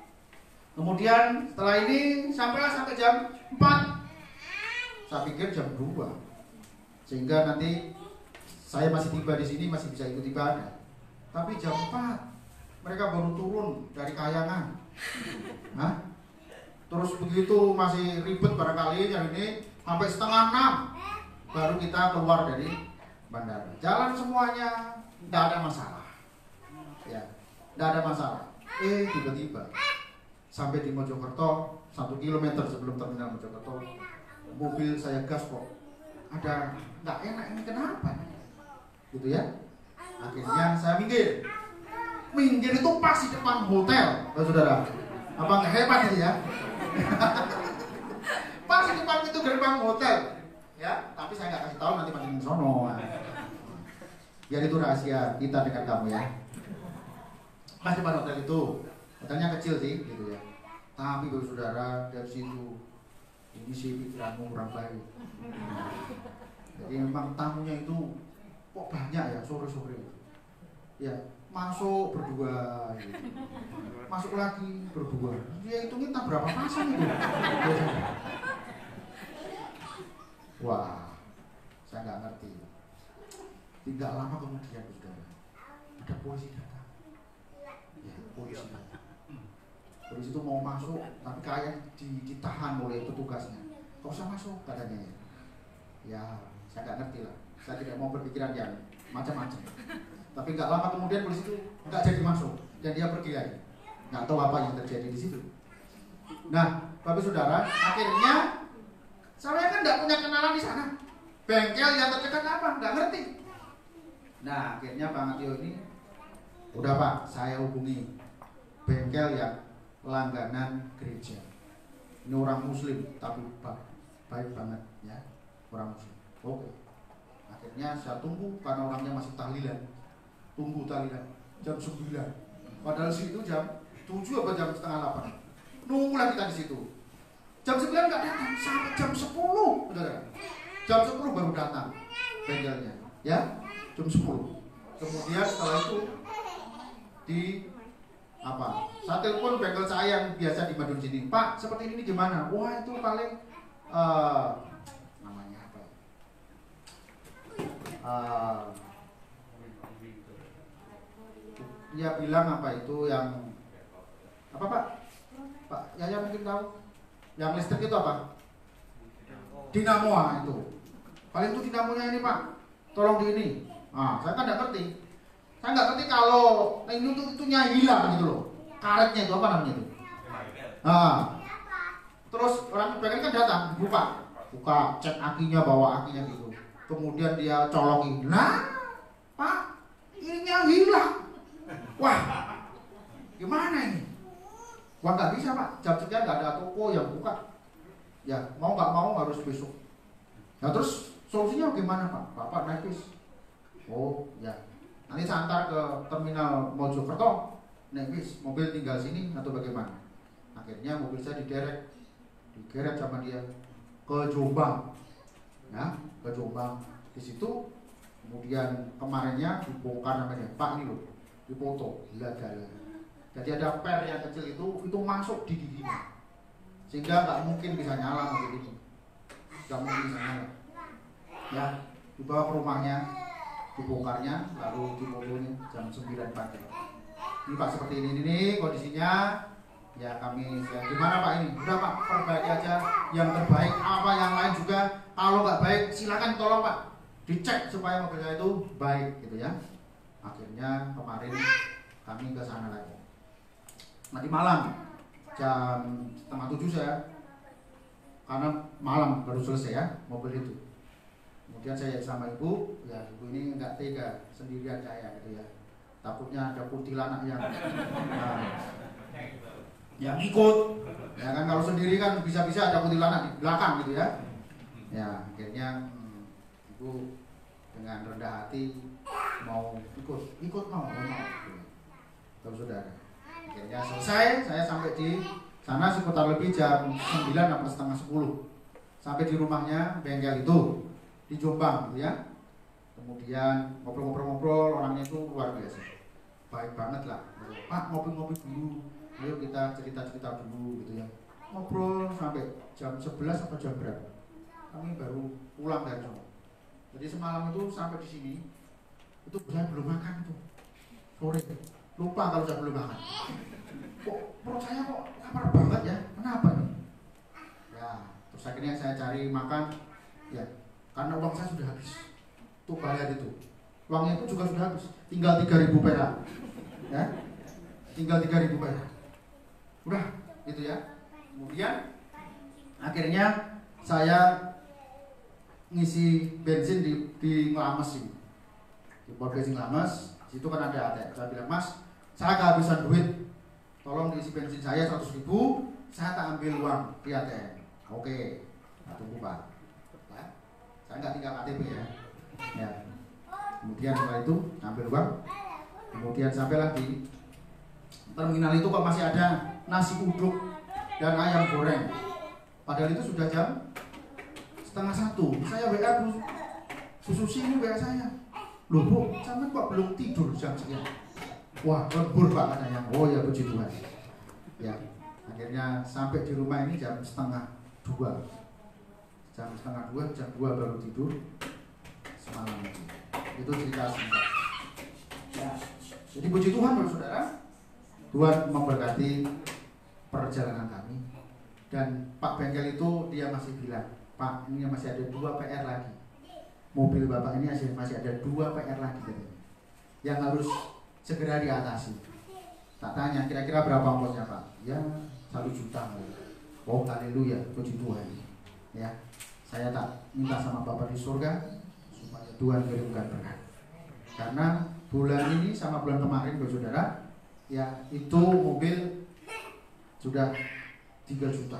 Speaker 2: Kemudian setelah ini sampailah sampai jam empat. Saya pikir jam dua, sehingga nanti saya masih tiba di sini masih bisa ikut ibadah. Tapi jam empat mereka baru turun dari Kayangan. Hah? Terus begitu masih ribet barangkali yang ini sampai setengah enam baru kita keluar dari bandara. Jalan semuanya tidak ada masalah. Ya, tidak ada masalah. Eh tiba-tiba sampai di Mojokerto satu kilometer sebelum terminal Mojokerto, mobil saya gas kok. Ada nggak enak ini kenapa? Gitu ya. Akhirnya saya minggir. Minggir itu pas di depan hotel, saudara. Apa nggak hebat ini ya? Pas di depan itu gerbang hotel, ya. Tapi saya nggak kasih tahu nanti makin di sono. Biar itu rahasia kita dengan kamu ya. Pas di depan hotel itu, hotelnya kecil sih, gitu ya. Tapi baru saudara dari situ, ini sih pikiranmu kurang baik. Jadi memang tamunya itu kok banyak ya sore-sore. Ya. Masuk berdua, gitu. Masuk lagi berdua. Dia hitungin tak berapa pasang itu. Wah, saya nggak ngerti. Tidak lama kemudian, saudara, ada polisi datang. Ya, polisi datang. Polisi itu mau masuk, tapi kayak ditahan oleh petugasnya. Kau usah masuk, katanya ya. Ya, saya nggak ngerti lah. Saya tidak mau berpikiran yang macam-macam. Tapi nggak lama kemudian polisi itu nggak jadi masuk dan dia pergi lagi. Nggak tahu apa yang terjadi di situ. Nah, Bapak Saudara, akhirnya saya kan nggak punya kenalan di sana. Bengkel yang terdekat apa? Nggak ngerti. Nah, akhirnya Bang Atio ini, udah Pak, saya hubungi bengkel yang langganan gereja. Ini orang Muslim, tapi Pak, baik banget ya, orang Muslim. Oke. Akhirnya saya tunggu karena orangnya masih tahlilan. Tunggu tahlilan jam sembilan. Padahal situ jam tujuh apa jam setengah delapan. Nunggu lagi kita di situ. Jam sembilan nggak datang sampai jam sepuluh, saudara. Jam sepuluh baru datang bengkelnya, ya. Jam sepuluh. Kemudian setelah itu di apa? Saya telepon bengkel saya yang biasa di Madiun sini. Pak, seperti ini gimana? Wah, itu paling uh, namanya apa? Uh, dia bilang apa itu yang apa Pak? Pak Yaya mungkin tahu. Yang listrik itu apa? Dinamo itu. Paling itu dinamonya ini Pak. Tolong di ini. Ah, saya kan nggak ngerti. Saya nggak ngerti kalau itu itu nya hilang gitu loh. Karetnya itu apa namanya itu? Ah, Terus orang bengkel kan datang, buka, buka, cek akinya, bawa akinya gitu. Kemudian dia colokin, nah, Pak, ini yang hilang. Wah, gimana ini? Wah nggak bisa Pak, jam sekian nggak ada toko yang buka. Ya mau nggak mau harus besok. Nah terus solusinya gimana Pak? Bapak naik bis. Oh ya, nanti saya antar ke terminal Mojokerto, naik bis, mobil tinggal sini atau bagaimana? Akhirnya mobil saya diderek. Digeret sama dia ke Jombang, ya, ke Jombang. Di situ kemudian kemarinnya dibongkar namanya Pak ini loh, dipoto, gila-gila. Jadi ada per yang kecil itu itu masuk di giginya, sehingga nggak mungkin bisa nyala mobil ini, nggak mungkin bisa nyala. Ya, dibawa ke rumahnya, dibongkarnya, lalu dipotonya jam sembilan pagi. Ini Pak seperti ini nih kondisinya. Ya kami, ya, gimana Pak ini? Udah Pak, perbaiki aja yang terbaik. Apa yang lain juga, kalau nggak baik silakan tolong Pak dicek supaya mobilnya itu baik gitu ya. Akhirnya kemarin kami ke sana lagi. Nanti malam jam setengah tujuh saya, karena malam baru selesai ya mobil itu. Kemudian saya sama ibu, ya ibu ini nggak tega sendirian saya gitu ya. Takutnya ada kuntilanak yang nah, yang ikut, ya kan kalau sendiri kan bisa-bisa ada kuntilanak di belakang gitu ya. Ya akhirnya hmm, ibu dengan rendah hati mau ikut, ikut mau, mau, kalau saudara. Akhirnya selesai, saya sampai di sana sekitar lebih jam sembilan atau setengah sepuluh. Sampai di rumahnya bengkel itu di Jombang gitu ya. Kemudian ngobrol-ngobrol-ngobrol, orangnya itu luar biasa, baik banget lah. Pak ngopi-ngopi dulu, ayo kita cerita-cerita dulu gitu ya. Ngobrol sampai jam sebelas atau jam berapa, kami baru pulang dari sana. Jadi semalam itu sampai di sini itu saya belum makan tuh sore, lupa kalau saya belum makan. Kok perut saya kok lapar banget ya, kenapa nih? Ya terus akhirnya saya cari makan ya, karena uang saya sudah habis tuh, bayar itu uangnya itu juga sudah habis, tinggal tiga ribu perak ya, tinggal tiga ribu perak. Udah gitu ya. Kemudian akhirnya saya ngisi bensin di di Nglames ini, di pom bensin Nglames. Situ kan ada A T M. Saya bilang, Mas, saya kehabisan duit, tolong diisi bensin saya seratus ribu, saya tak ambil uang di A T M. Oke, nah, tunggu Pak. Nah, saya nggak tinggal K T P ya. Ya. Kemudian setelah itu ambil uang, kemudian sampailah di terminal itu kok masih ada nasi uduk dan ayam goreng. Padahal itu sudah jam setengah satu. Saya W A Bu Sususi, ini W A saya. Loh Bu, sampai kok belum tidur jam sekian? Wah, lembur Pak katanya. Oh ya puji Tuhan. Ya, akhirnya sampai di rumah ini jam setengah dua. Jam setengah dua, jam dua baru tidur semalam itu. Itu cerita singkat. Ya, jadi puji Tuhan Bapak Saudara. Tuhan memberkati perjalanan kami. Dan Pak Bengkel itu dia masih bilang, Pak, ini masih ada dua P R lagi. Mobil Bapak ini masih masih ada dua P R lagi katanya, yang harus segera diatasi. Tak tanya, kira-kira berapa ongkosnya Pak? Ya satu juta. Oh haleluya, puji Tuhan. Ya, saya tak minta sama Bapak di surga supaya Tuhan kirimkan berkat. Karena bulan ini sama bulan kemarin, Bapak Saudara, ya itu mobil sudah tiga juta.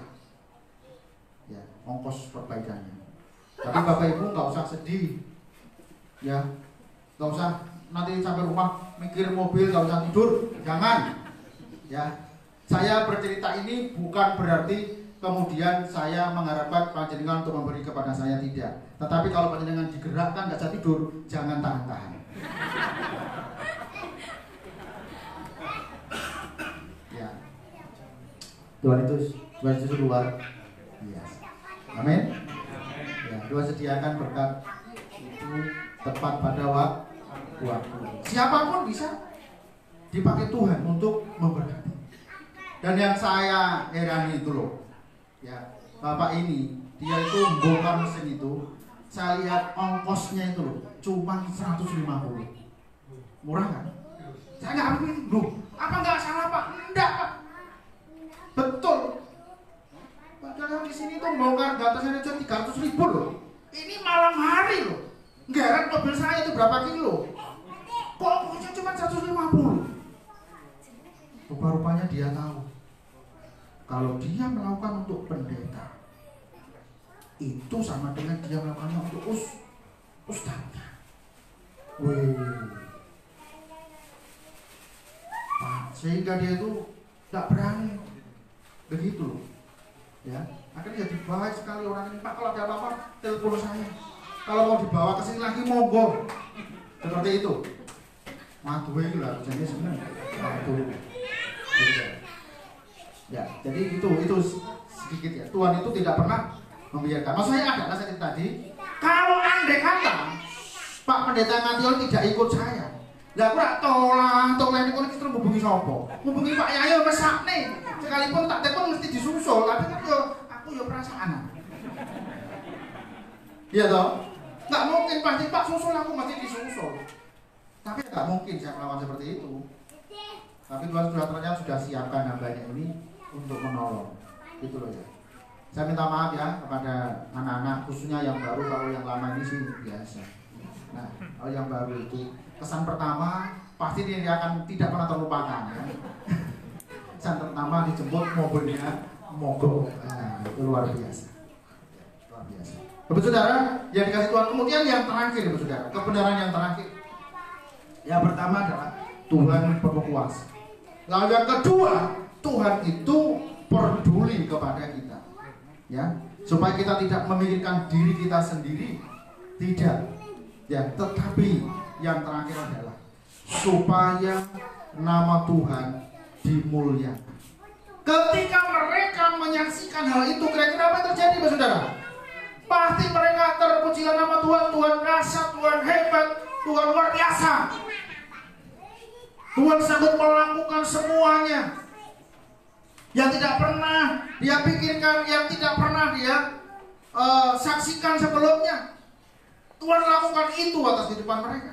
Speaker 2: Ya, ongkos perbaikannya. Tapi Bapak Ibu nggak usah sedih, ya, nggak usah nanti sampai rumah mikir mobil, nggak usah tidur, jangan. Ya, saya bercerita ini bukan berarti kemudian saya mengharapkan panjenengan untuk memberi kepada saya, tidak. Tetapi kalau panjenengan digerakkan nggak bisa tidur, jangan tahan-tahan. Ya, Tuhan itu Tuhan itu luar biasa. Amin. Ya, Tuhan sediakan berkat itu tepat pada waktu. Siapapun bisa dipakai Tuhan untuk memberkati. Dan yang saya herani itu loh, ya Bapak ini dia itu bongkar mesin itu, saya lihat ongkosnya itu loh, cuma seratus lima puluh. Murah kan? Saya nggak habis itu loh. Apa nggak salah Pak? Enggak Pak. Betul. Padahal bongkar batasnya aja tiga ratus ribu loh. Ini malam hari loh. Ngeret mobil saya itu berapa kilo? Kok ongkosnya cuma seratus lima puluh? Rupa-rupanya dia tahu kalau dia melakukan untuk pendeta itu sama dengan dia melakukannya untuk us ustadznya. Wih, nah, sehingga dia itu tidak berani begitu loh, ya. Akhirnya jadi baik sekali orang ini. Pak, kalau ada apa-apa telepon saya. Kalau mau dibawa ke sini lagi monggo. Seperti itu. Waduh, itu lah jadi sebenarnya. Waduh. Ya, jadi itu itu sedikit ya. Tuhan itu tidak pernah membiarkan. Maksudnya adalah seperti tadi, kalau andai kata Pak Pendeta Ngatiol tidak ikut saya, lah aku rak tolak, tolak ini kita hubungi sopo, hubungi Pak Yayo mesak nih. Sekalipun tak telepon mesti disusul, tapi kan yo aku yo perasaan. Iya toh? Nggak mungkin pasti Pak susul aku mesti disusul. Tapi nggak mungkin saya melawan seperti itu. Tapi Tuhan sudah ternyata sudah siapkan hambanya ini untuk menolong. Gitu loh ya. Saya minta maaf ya kepada anak-anak khususnya yang baru, kalau yang lama ini sih biasa. Nah, kalau yang baru itu kesan pertama pasti dia akan tidak pernah terlupakan ya. Kesan pertama dijemput mobilnya mogok. Nah, itu luar biasa. Luar biasa. Bapak Saudara, yang dikasih Tuhan, kemudian yang terakhir Bapak Saudara, kebenaran yang terakhir. Yang pertama adalah Tuhan berkuasa. Lalu yang kedua, Tuhan itu peduli kepada kita. Ya, supaya kita tidak memikirkan diri kita sendiri, tidak. Ya, tetapi yang terakhir adalah supaya nama Tuhan dimuliakan. Ketika mereka menyaksikan hal itu, kira-kira apa yang terjadi, Bapak Saudara? Pasti mereka terpujilah nama Tuhan, Tuhan dahsyat, Tuhan hebat, Tuhan luar biasa. Tuhan sanggup melakukan semuanya yang tidak pernah dia pikirkan, yang tidak pernah dia uh, saksikan sebelumnya. Tuhan lakukan itu atas kehidupan mereka.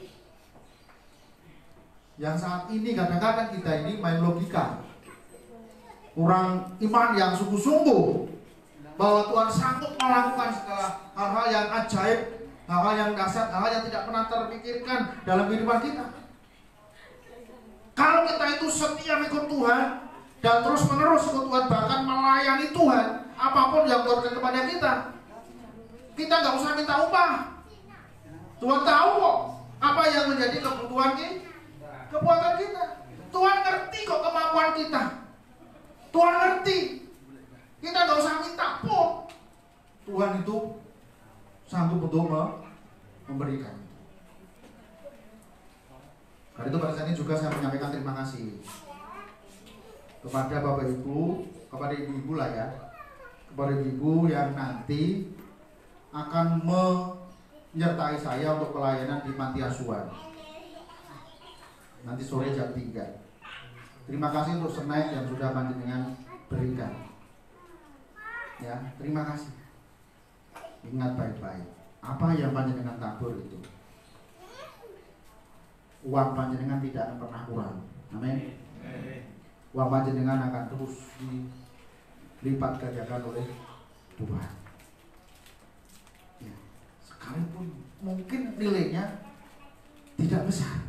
Speaker 2: Yang saat ini kadang-kadang kita ini main logika, kurang iman yang sungguh-sungguh bahwa Tuhan sanggup melakukan segala hal-hal yang ajaib, hal-hal yang dahsyat, hal-hal yang tidak pernah terpikirkan dalam kehidupan kita. Kalau kita itu setia ikut Tuhan dan terus menerus ikut Tuhan, bahkan melayani Tuhan, apapun yang Tuhan berikan kepada kita, kita nggak usah minta upah. Tuhan tahu kok apa yang menjadi kebutuhan kita, kebutuhan kita. Tuhan ngerti kok kemampuan kita. Tuhan ngerti. Kita nggak usah minta pun. Tuhan itu sanggup untuk memberikan. Karena itu pada saat ini juga saya menyampaikan terima kasih kepada Bapak Ibu, kepada ibu-ibu lah ya, kepada ibu yang nanti akan menyertai saya untuk pelayanan di Panti Asuhan nanti sore jam tiga. Terima kasih untuk snack yang sudah panjenengan berikan. Ya, terima kasih. Ingat baik-baik, apa yang panjenengan tabur itu, uang panjenengan tidak akan pernah kurang. Amin. Uang panjenengan akan terus dilipat gandakan oleh Tuhan. Ya, sekalipun mungkin nilainya tidak besar,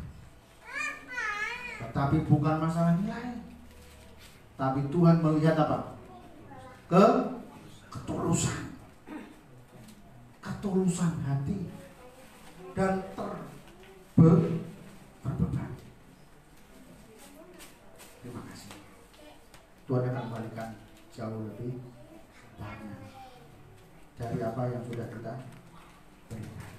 Speaker 2: tetapi bukan masalah nilai, tapi Tuhan melihat apa? Ke ketulusan, ketulusan hati dan terbe berbeban. Terima kasih. Tuhan akan kembalikan jauh lebih banyak dari apa yang sudah kita berikan.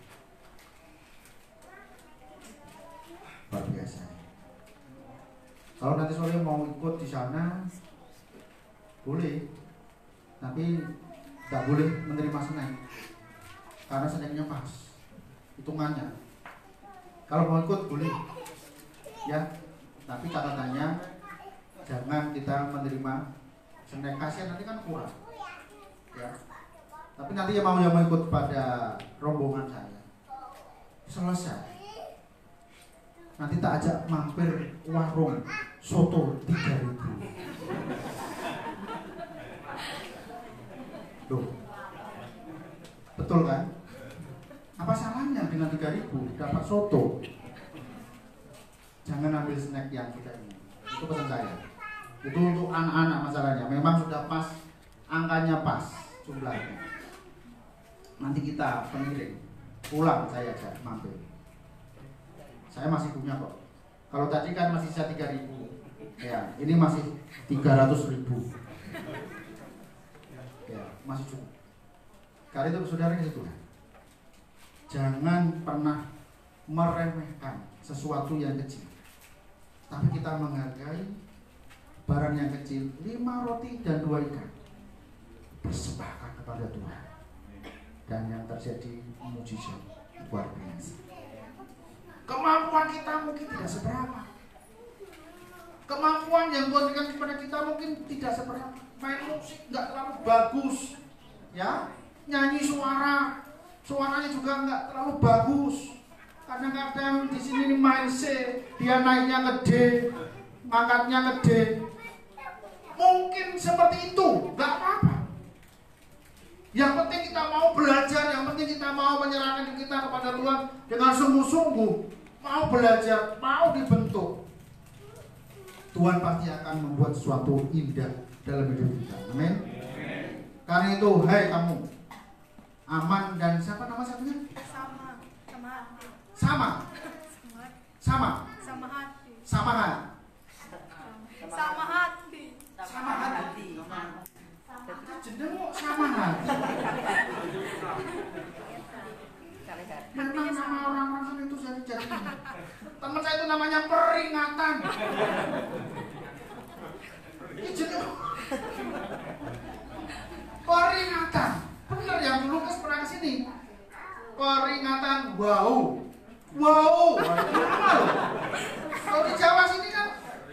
Speaker 2: Luar biasa. Kalau nanti sore mau ikut di sana, boleh, tapi tidak boleh menerima snack karena snacknya pas hitungannya. Kalau mau ikut boleh, ya, tapi catatannya jangan kita menerima snack, kasihan nanti kan kurang, ya. Tapi nanti yang mau yang mau ikut pada rombongan saya, selesai, nanti tak ajak mampir warung soto tiga ribu. Loh, betul kan? Apa salahnya dengan tiga ribu dapat soto? Jangan ambil snack yang kita ini. Itu pesan saya. Itu untuk anak-anak masalahnya. Memang sudah pas, angkanya pas jumlahnya. Nanti kita pengirim pulang saya aja mampir. Saya masih punya kok. Kalau tadi kan masih sisa tiga ribu. Ya, ini masih tiga ratus ribu. Ya, masih cukup. Karena itu saudara itu Tuhan. Jangan pernah meremehkan sesuatu yang kecil. Tapi kita menghargai barang yang kecil, lima roti dan dua ikan. Persembahkan kepada Tuhan. Dan yang terjadi mujizat luar biasa. Kemampuan kita mungkin tidak seberapa. Kemampuan yang Tuhan berikan kepada kita mungkin tidak seberapa. Main musik nggak terlalu bagus, ya. Nyanyi suara, suaranya juga nggak terlalu bagus. Kadang-kadang di sini main C, dia naiknya gede, ngangkatnya gede. Mungkin seperti itu, nggak apa-apa. Yang penting kita mau belajar, yang penting kita mau menyerahkan diri kita kepada Tuhan dengan sungguh-sungguh, mau belajar, mau dibentuk. Tuhan pasti akan membuat sesuatu indah dalam hidup kita. Amin. Karena itu, hai kamu, Aman dan siapa nama satunya?
Speaker 1: Sama, sama hati.
Speaker 2: Sama. Sama.
Speaker 1: Sama hati.
Speaker 2: Sama hati.
Speaker 1: Sama hati.
Speaker 3: Sama hati.
Speaker 2: Jeneng sama hati. Memang nama orang-orang itu jadi jadi. Teman saya itu namanya peringatan. Ini jeneng peringatan. Bener yang dulu kes pernah kesini. Peringatan, wow, wow. Kalau di Jawa sini kan,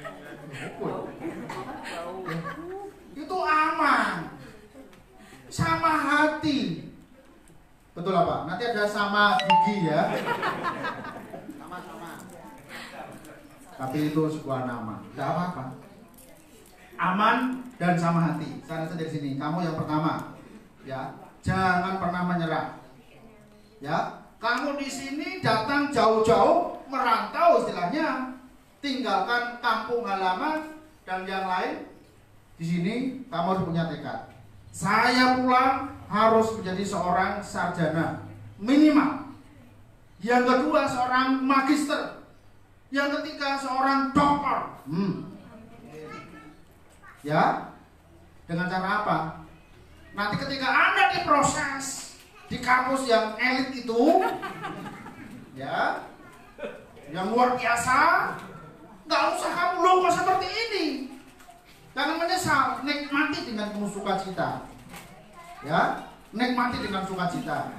Speaker 2: itu aman, sama hati. Betul apa? Nanti ada sama gigi ya. Sama-sama. Tapi itu sebuah nama, tidak apa-apa. Aman dan sama hati. Saya rasa dari sini. Kamu yang pertama, ya, jangan pernah menyerah. Ya, kamu di sini datang jauh-jauh, merantau istilahnya, tinggalkan kampung halaman dan yang lain. Di sini kamu harus punya tekad. Saya pulang harus menjadi seorang sarjana minimal. Yang kedua seorang magister. Yang ketiga seorang dokter. Hmm. Ya, dengan cara apa? Nanti ketika Anda diproses di kampus yang elit itu, ya, yang luar biasa, nggak usah kamu logo seperti ini. Jangan menyesal, nikmati dengan penuh sukacita. Ya, nikmati dengan sukacita.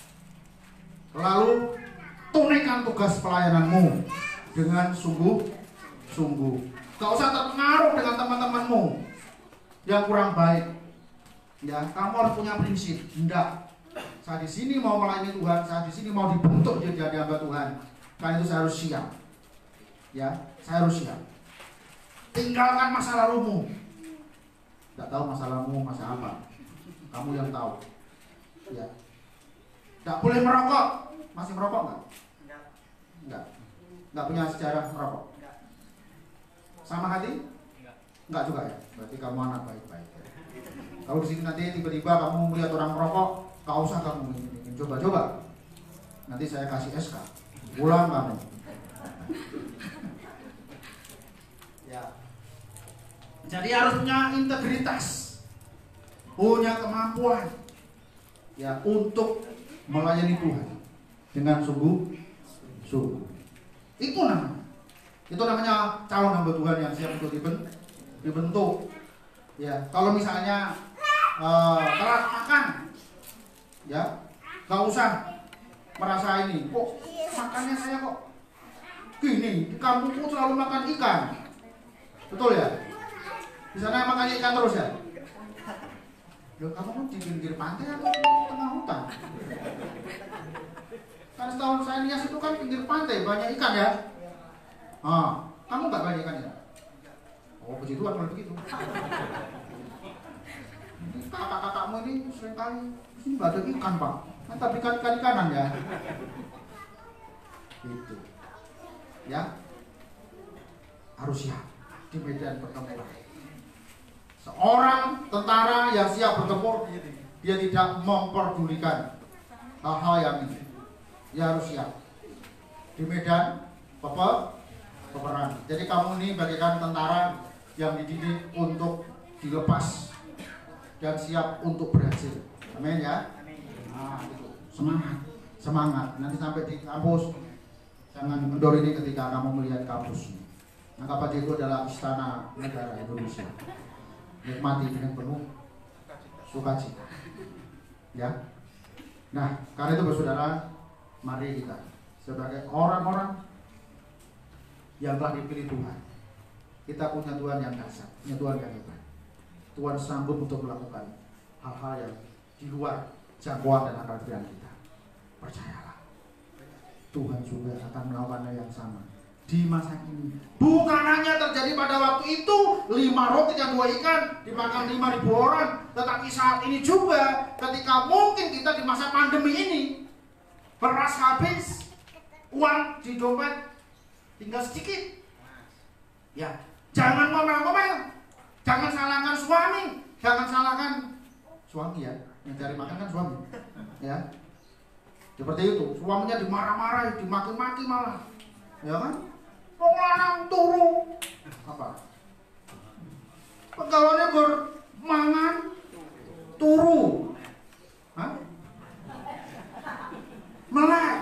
Speaker 2: Lalu tunaikan tugas pelayananmu dengan sungguh-sungguh. Gak usah terpengaruh dengan teman-temanmu yang kurang baik. Ya, kamu harus punya prinsip. Enggak, saya di sini mau melayani Tuhan, saya di sini mau dibentuk jadi hamba Tuhan. Karena itu saya harus siap. Ya, saya harus siap. Tinggalkan masa lalumu. Tidak tahu masalahmu masa apa. Kamu yang tahu. Ya. Tidak boleh merokok. Masih merokok nggak?
Speaker 3: Enggak.
Speaker 2: Enggak. Enggak punya sejarah merokok.
Speaker 3: Enggak.
Speaker 2: Sama hati?
Speaker 3: Enggak.
Speaker 2: Enggak juga ya. Berarti kamu anak baik-baik. Kalau di sini nanti tiba-tiba kamu melihat orang merokok, nggak usah kamu ingin coba-coba. Nanti saya kasih S K. Pulang kamu. Ya. Jadi harus punya integritas, punya kemampuan, ya, untuk melayani Tuhan dengan sungguh-sungguh. Itu namanya. Itu namanya calon hamba Tuhan yang siap untuk dibentuk. Ya, kalau misalnya uh, telat makan, ya, nggak usah merasa ini. Kok makannya saya kok gini? Di kampungku selalu makan ikan, betul ya? Di sana makannya ikan terus ya? Loh, kamu kan di pinggir pantai atau tengah hutan? Kan setahun saya nias itu kan pinggir pantai, banyak ikan ya? Ah, kamu nggak banyak ikan ya? Oh, puji Tuhan kalau begitu. Ini kakak-kakakmu ini seringkali ini nggak ada ikan Pak, nah, tapi ikan kanan ya. Itu, ya harus siap di medan pertempuran. Seorang tentara yang siap bertempur, dia tidak memperdulikan hal-hal yang ini. Dia harus siap di medan peperangan. Jadi kamu ini bagaikan tentara yang dididik untuk dilepas dan siap untuk berhasil. Amin ya. Nah, itu. Semangat, semangat. Nanti sampai di kampus jangan kendor ini ketika kamu melihat kampus. Anggap aja itu adalah istana negara Indonesia. Nikmati dengan penuh sukacita. Ya. Nah, karena itu bersaudara, mari kita sebagai orang-orang yang telah dipilih Tuhan. Kita punya Tuhan yang dahsyat, punya Tuhan yang hebat. Tuhan sanggup untuk melakukan hal-hal yang di luar jangkauan dan akal pikiran kita. Percayalah, Tuhan juga akan melakukan hal yang sama di masa ini. Bukan hanya terjadi pada waktu itu lima roti dan dua ikan dimakan lima ribu orang, tetapi saat ini juga ketika mungkin kita di masa pandemi ini beras habis, uang di dompet tinggal sedikit. Ya, jangan ngomel-ngomel, jangan salahkan suami, jangan salahkan suami ya, yang cari makan kan suami, ya. Seperti itu, suaminya dimarah-marahi, dimaki-maki malah, ya kan? Wong lanang turu apa? Pegawainya bermangan turu, hah? Melek,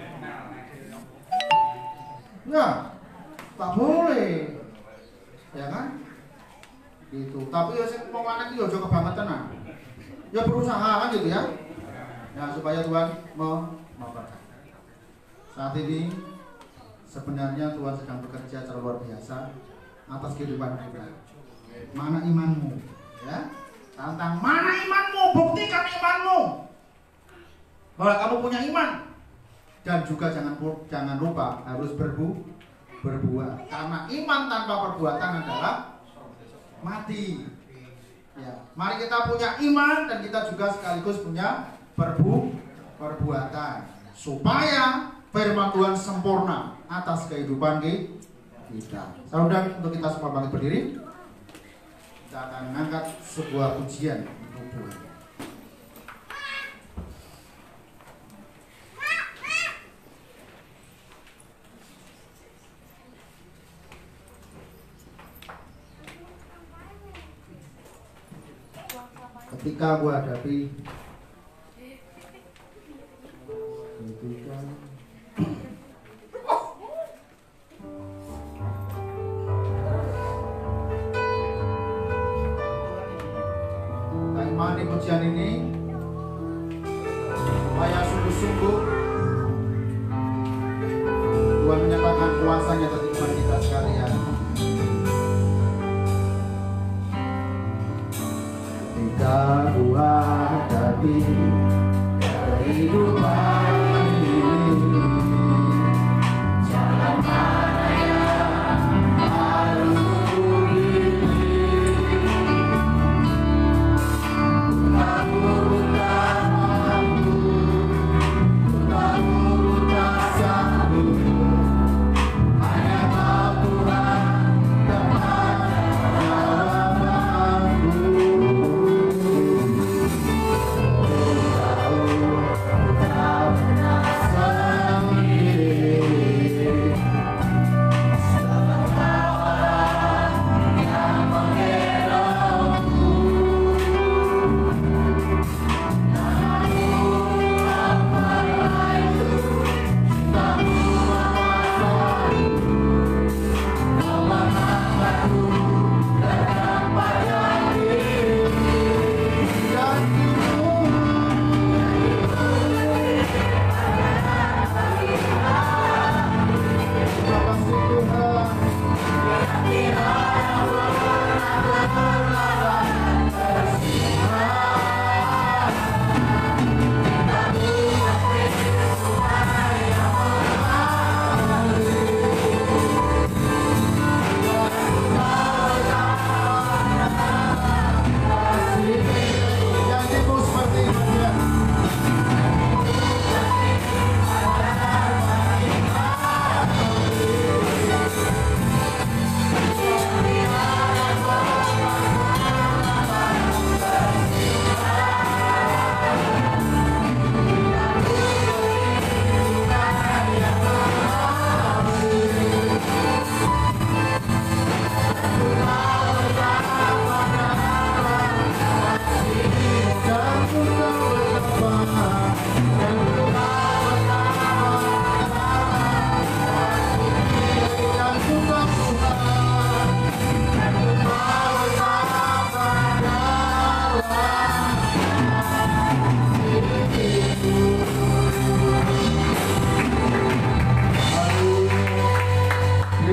Speaker 2: ya, tak boleh, ya kan? Gitu. Tapi ya sing wong lanang iki aja kebangetan ah. Ya berusaha kan gitu ya. Ya supaya Tuhan memberkati. Saat ini sebenarnya Tuhan sedang bekerja secara luar biasa atas kehidupan kita. Mana imanmu? Ya. Tantang mana imanmu? Buktikan imanmu. Bahwa kamu punya iman. Dan juga jangan jangan lupa harus berbu berbuat. Karena iman tanpa perbuatan adalah mati. Ya, mari kita punya iman dan kita juga sekaligus punya perbu perbuatan supaya firman Tuhan sempurna atas kehidupan kita. Saya undang untuk kita semua bangkit berdiri. Kita akan mengangkat sebuah pujian untuk Tuhan. Ketika gua hadapi ketika imani pujian ini supaya sungguh-sungguh Tuhan menyatakan kuasanya atas kehidupan kita sekalian. Ketika ku hadapi kehidupan ini, jalan mana yang harus ku pilih? Tak mampu, tak mampu, tak mampu, tak sanggup. Hanya Kau Tuhan tempat jawabanku. Kau tahu, kau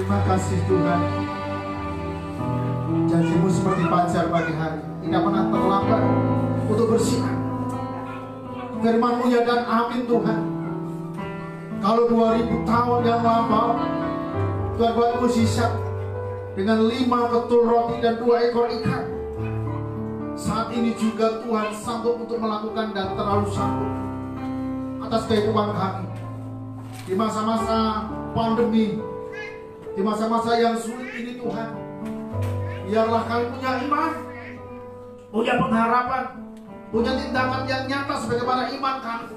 Speaker 2: Terima kasih Tuhan. Janjimu seperti fajar pagi hari, tidak pernah terlambat untuk bersinar. Firman-Mu ya dan amin Tuhan. Kalau dua ribu tahun yang lampau Tuhan buat mukjizat dengan lima ketul roti dan dua ekor ikan, saat ini juga Tuhan sanggup untuk melakukan dan terlalu sanggup atas kehidupan kami di masa-masa pandemi, di masa-masa yang sulit ini Tuhan. Biarlah kami punya iman, punya pengharapan, punya tindakan yang nyata sebagaimana iman kami.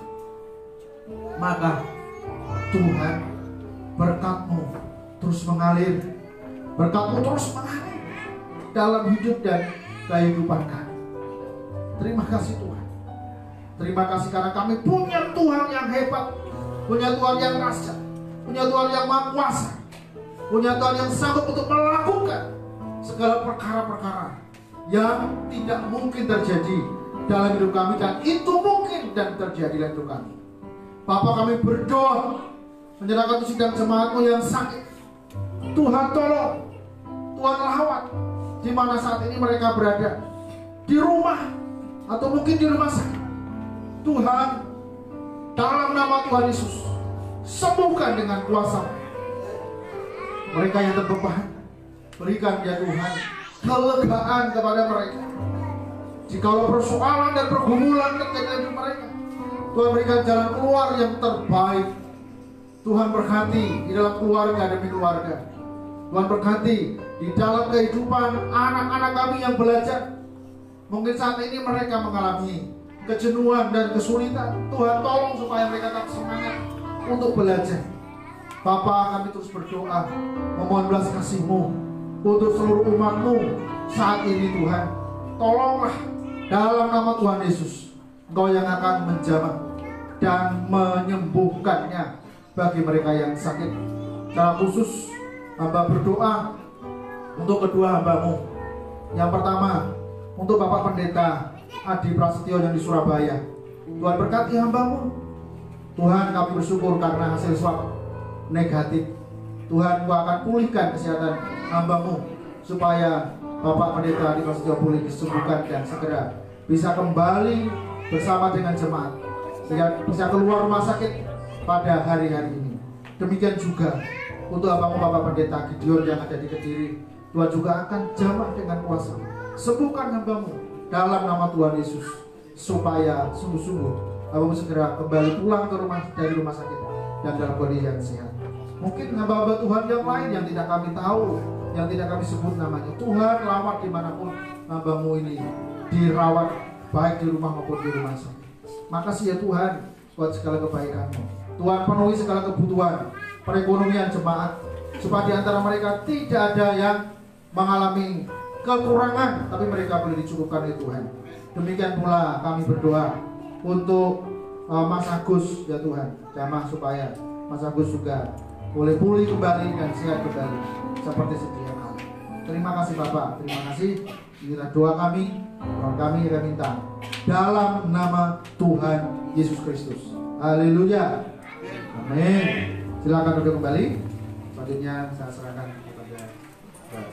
Speaker 2: Maka Tuhan, berkat-Mu terus mengalir, berkat-Mu terus mengalir dalam hidup dan kehidupan kami. Terima kasih Tuhan. Terima kasih karena kami punya Tuhan yang hebat, punya Tuhan yang dahsyat, punya Tuhan yang maha kuasa, punya Tuhan yang sanggup untuk melakukan segala perkara-perkara yang tidak mungkin terjadi dalam hidup kami, dan itu mungkin dan terjadi dalam hidup kami. Bapa, kami berdoa menyerahkan tusuk dan jemaat-Mu yang sakit. Tuhan tolong, Tuhan rawat di mana saat ini mereka berada, di rumah atau mungkin di rumah sakit. Tuhan, dalam nama Tuhan Yesus, sembuhkan dengan kuasa. Mereka yang terbeban, berikan ya Tuhan kelegaan kepada mereka. Jikalau persoalan dan pergumulan terjadi dalam mereka, Tuhan berikan jalan keluar yang terbaik. Tuhan berkati di dalam keluarga demi keluarga. Tuhan berkati di dalam kehidupan anak-anak kami yang belajar. Mungkin saat ini mereka mengalami kejenuhan dan kesulitan. Tuhan tolong supaya mereka tetap semangat untuk belajar. Bapa, kami terus berdoa memohon belas kasih-Mu untuk seluruh umat-Mu saat ini Tuhan. Tolonglah dalam nama Tuhan Yesus, Engkau yang akan menjamah dan menyembuhkannya bagi mereka yang sakit. Secara khusus hamba berdoa untuk kedua hamba-Mu. Yang pertama untuk Bapak Pendeta Adi Prasetyo yang di Surabaya. Tuhan berkati hamba-Mu. Tuhan, kami bersyukur karena hasil swab negatif. Tuhan, Engkau akan pulihkan kesehatan hamba-Mu supaya Bapak Pendeta Adi Prasetyo pulih, disembuhkan dan segera bisa kembali bersama dengan jemaat, sehingga bisa keluar rumah sakit pada hari-hari ini. Demikian juga untuk hamba-Mu Bapak Pendeta Gideon yang ada di Kediri. Tuhan juga akan jamah dengan kuasa. Sembuhkan hamba-Mu dalam nama Tuhan Yesus, supaya sungguh-sungguh hamba-Mu segera kembali pulang ke rumah dari rumah sakit dan dalam kondisi yang sehat. Mungkin hamba-hamba Tuhan yang lain yang tidak kami tahu, yang tidak kami sebut namanya, Tuhan rawat dimanapun hamba-Mu ini dirawat, baik di rumah maupun di rumah sakit. Makasih ya Tuhan buat segala kebaikan-Mu. Tuhan penuhi segala kebutuhan perekonomian jemaat, supaya di antara mereka tidak ada yang mengalami kekurangan, tapi mereka boleh dicukupkan oleh Tuhan. Demikian pula kami berdoa untuk uh, Mas Agus ya Tuhan, jamah supaya Mas Agus juga boleh pulih kembali dan sehat kembali seperti sedia kala. Terima kasih Bapak, terima kasih. Inilah doa kami, doa kami yang minta dalam nama Tuhan Yesus Kristus. Haleluya. Amin. Silakan duduk kembali. Selanjutnya saya serahkan kepada Bapak.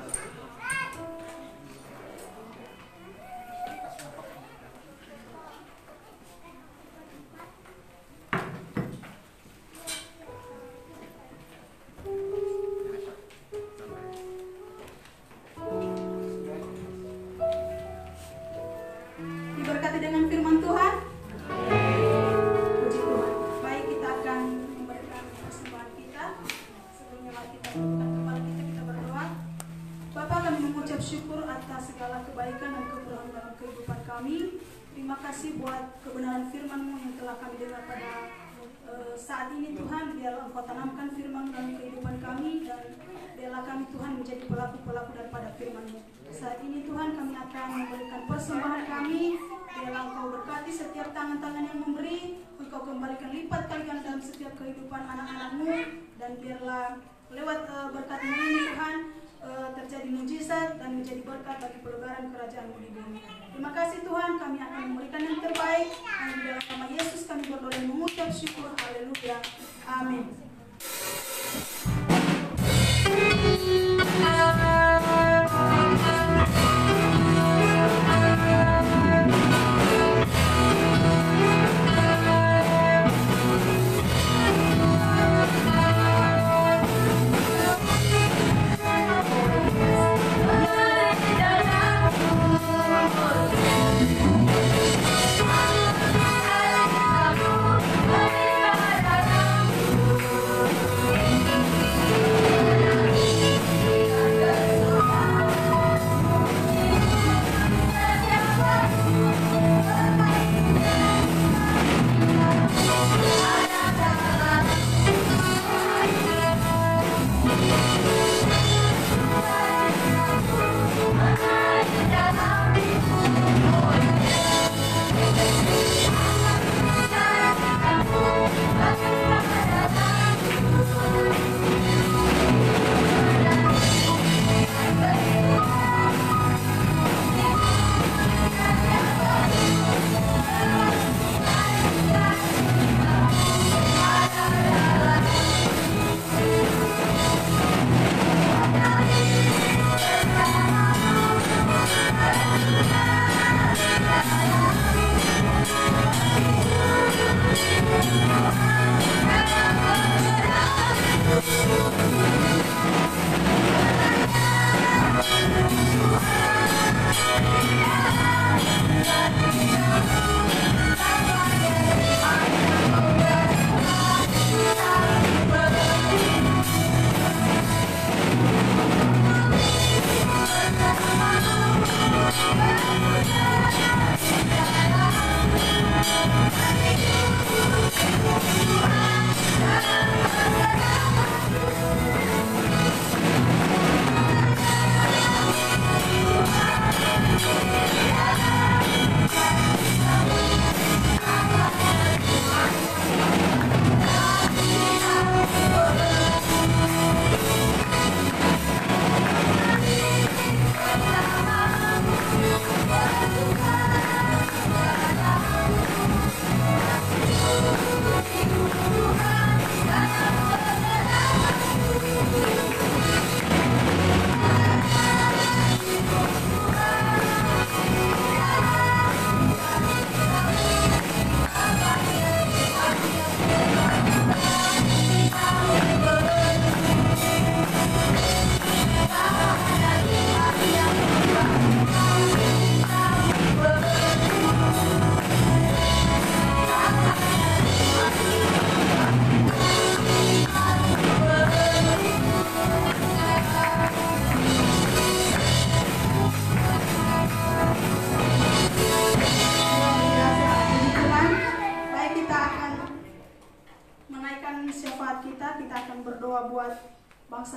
Speaker 1: Diberkati dengan firman Tuhan. Puji Tuhan. Baik, kita akan memberikan persembahan kita. Sebelumnya mari kita tundukkan kepala kita, kita berdoa. Bapa, kami mengucap syukur atas segala kebaikan dan kemurahan dalam kehidupan kami. Terima kasih buat kebenaran firman-Mu yang telah kami dengar pada uh, saat ini Tuhan. Biarlah Engkau tanamkan firman dalam kehidupan kami, dan biarlah kami Tuhan menjadi pelaku-pelaku daripada firman-Mu. Saat ini Tuhan kami akan memberikan persembahan kami. Biarlah Engkau berkati setiap tangan-tangan yang memberi, Engkau kembalikan lipat kali ganda dalam setiap kehidupan anak-anak-Mu, dan biarlah lewat uh, berkat ini Tuhan uh, terjadi mujizat dan menjadi berkat bagi pelebaran kerajaan-Mu di bumi. Terima kasih Tuhan, kami akan memberikan yang terbaik. Dan di dalam nama Yesus kami berdoa dan mengucap syukur. Haleluya. Amin.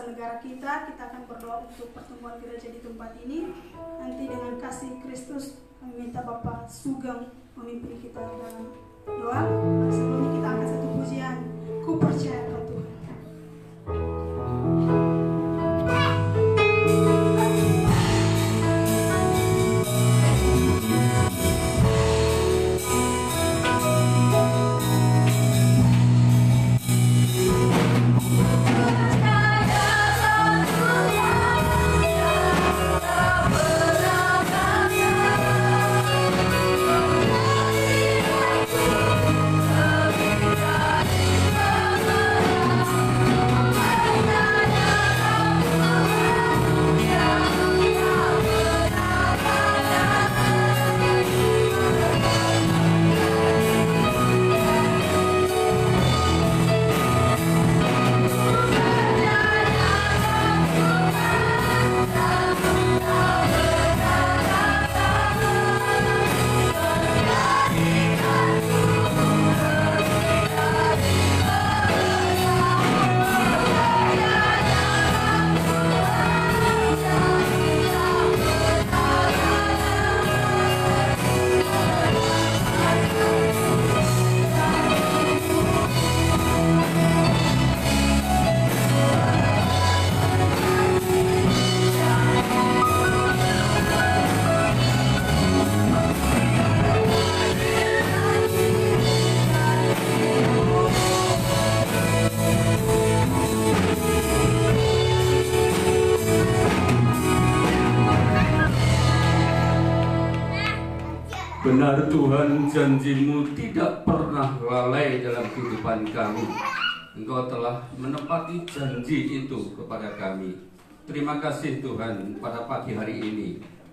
Speaker 1: bangsa negara kita. Kita akan berdoa untuk pertemuan gereja di tempat ini. Nanti dengan kasih Kristus kami minta Bapak Sugeng memimpin kita dalam doa. Sebelumnya kita angkat satu pujian, ku percaya pada Tuhan.
Speaker 4: Benar Tuhan, janji-Mu tidak pernah lalai dalam kehidupan kami. Engkau telah menepati janji itu kepada kami. Terima kasih Tuhan pada pagi hari ini.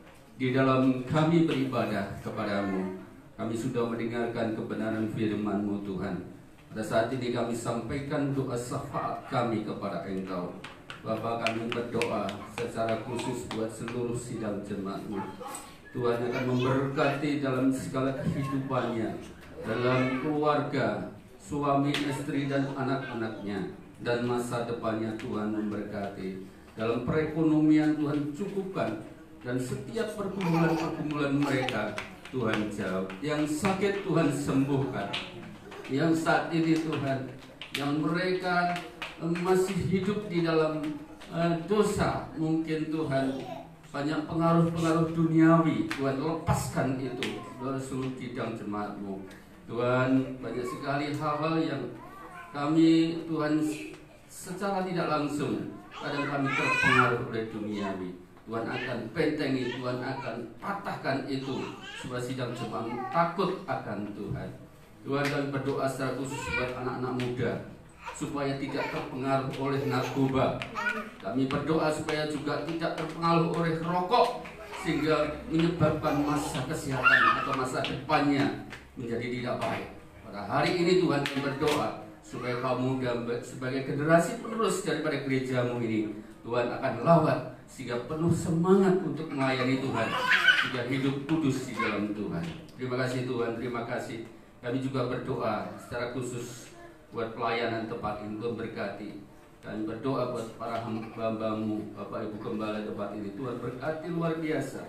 Speaker 4: Di dalam kami beribadah kepada-Mu, kami sudah mendengarkan kebenaran firman-Mu Tuhan. Pada saat ini kami sampaikan doa syafaat kami kepada Engkau. Bapa, kami berdoa secara khusus buat seluruh sidang jemaat-Mu. Tuhan akan memberkati dalam segala kehidupannya, dalam keluarga, suami, istri, dan anak-anaknya, dan masa depannya Tuhan memberkati. Dalam perekonomian Tuhan cukupkan, dan setiap pergumulan-pergumulan mereka Tuhan jawab. Yang sakit Tuhan sembuhkan. Yang saat ini Tuhan, yang mereka masih hidup di dalam uh, dosa, mungkin Tuhan banyak pengaruh-pengaruh duniawi, Tuhan lepaskan itu dari seluruh sidang jemaat-Mu. Tuhan, banyak sekali hal-hal yang kami Tuhan secara tidak langsung kadang kami terpengaruh oleh duniawi. Tuhan akan bentengi, Tuhan akan patahkan itu supaya sidang jemaat takut akan Tuhan. Tuhan, kami berdoa secara khusus buat anak-anak muda supaya tidak terpengaruh oleh narkoba. Kami berdoa supaya juga tidak terpengaruh oleh rokok, sehingga menyebabkan masa kesehatan atau masa depannya menjadi tidak baik. Pada hari ini Tuhan kami berdoa supaya kaum muda sebagai generasi penerus daripada gereja-Mu ini, Tuhan akan lawat sehingga penuh semangat untuk melayani Tuhan, sehingga hidup kudus di dalam Tuhan. Terima kasih Tuhan, terima kasih. Kami juga berdoa secara khusus buat pelayanan tempat ini, Tuhan berkati. Kami berdoa buat para hamba-Mu, Bapak Ibu Gembala tempat ini, Tuhan berkati luar biasa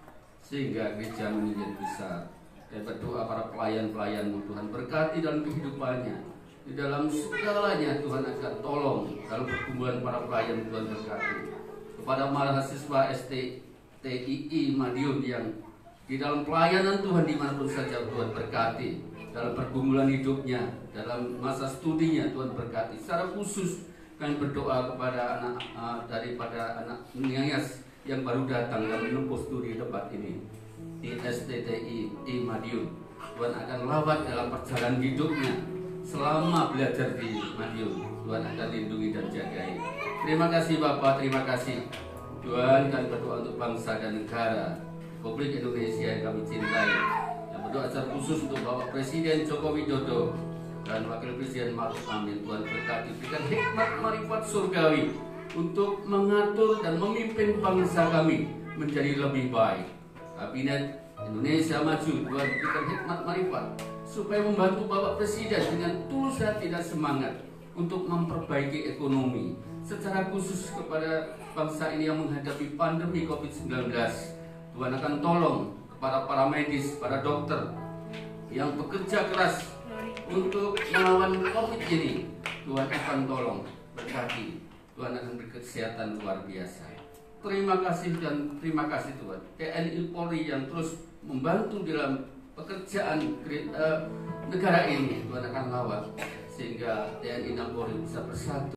Speaker 4: sehingga gereja menjadi besar. Dan berdoa para pelayan-pelayan-Mu, Tuhan berkati dalam kehidupannya, di dalam segalanya Tuhan akan tolong dalam perkumpulan para pelayan, Tuhan berkati. Kepada mahasiswa S T T I I Madiun yang di dalam pelayanan Tuhan dimanapun saja, Tuhan berkati. Dalam pergumulan hidupnya, dalam masa studinya, Tuhan berkati. Secara khusus kami berdoa kepada anak uh, daripada anak Nias yang baru datang dan menempuh studi tempat ini di S T T I Madiun. Tuhan akan lawat dalam perjalanan hidupnya selama belajar di Madiun. Tuhan akan lindungi dan jagai. Terima kasih Bapak, terima kasih Tuhan. Kami berdoa untuk bangsa dan negara Republik Indonesia yang kami cintai. Berdoa secara khusus untuk Bapak Presiden Joko Widodo dan Wakil Presiden Ma'ruf Amin. Tuhan berkati, berikan hikmat marifat surgawi untuk mengatur dan memimpin bangsa kami menjadi lebih baik. Kabinet Indonesia Maju, Tuhan berikan hikmat marifat supaya membantu Bapak Presiden dengan tulus hati dan semangat untuk memperbaiki ekonomi, secara khusus kepada bangsa ini yang menghadapi pandemi covid sembilan belas. Tuhan akan tolong kepada para medis, para dokter yang bekerja keras untuk melawan covid ini. Tuhan akan tolong, berkati. Tuhan akan beri kesehatan luar biasa. Terima kasih dan terima kasih Tuhan. T N I Polri yang terus membantu dalam pekerjaan uh, negara ini. Tuhan akan lawan sehingga T N I dan Polri bisa bersatu.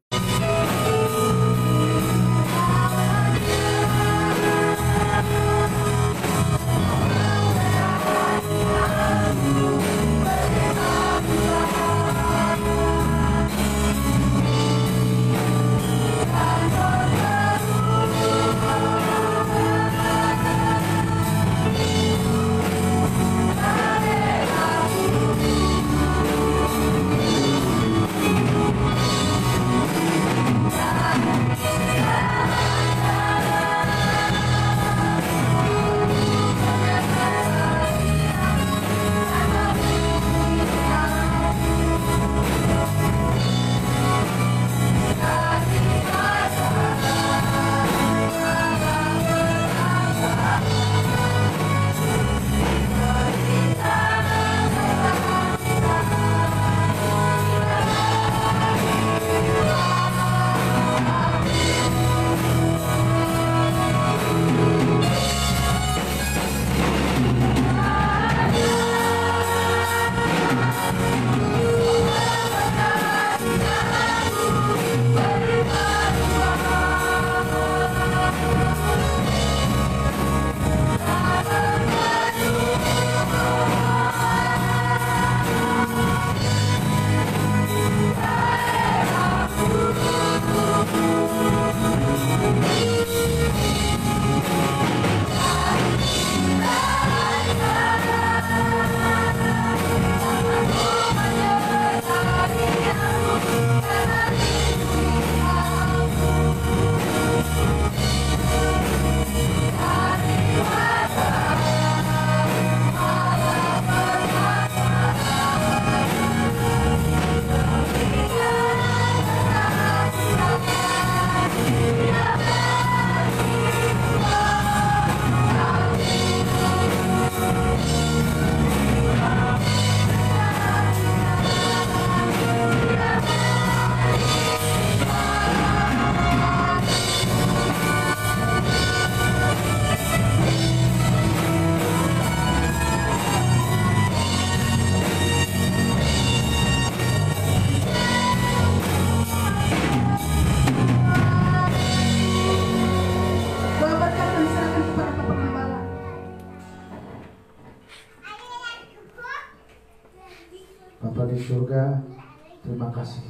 Speaker 2: Bapa di surga, terima kasih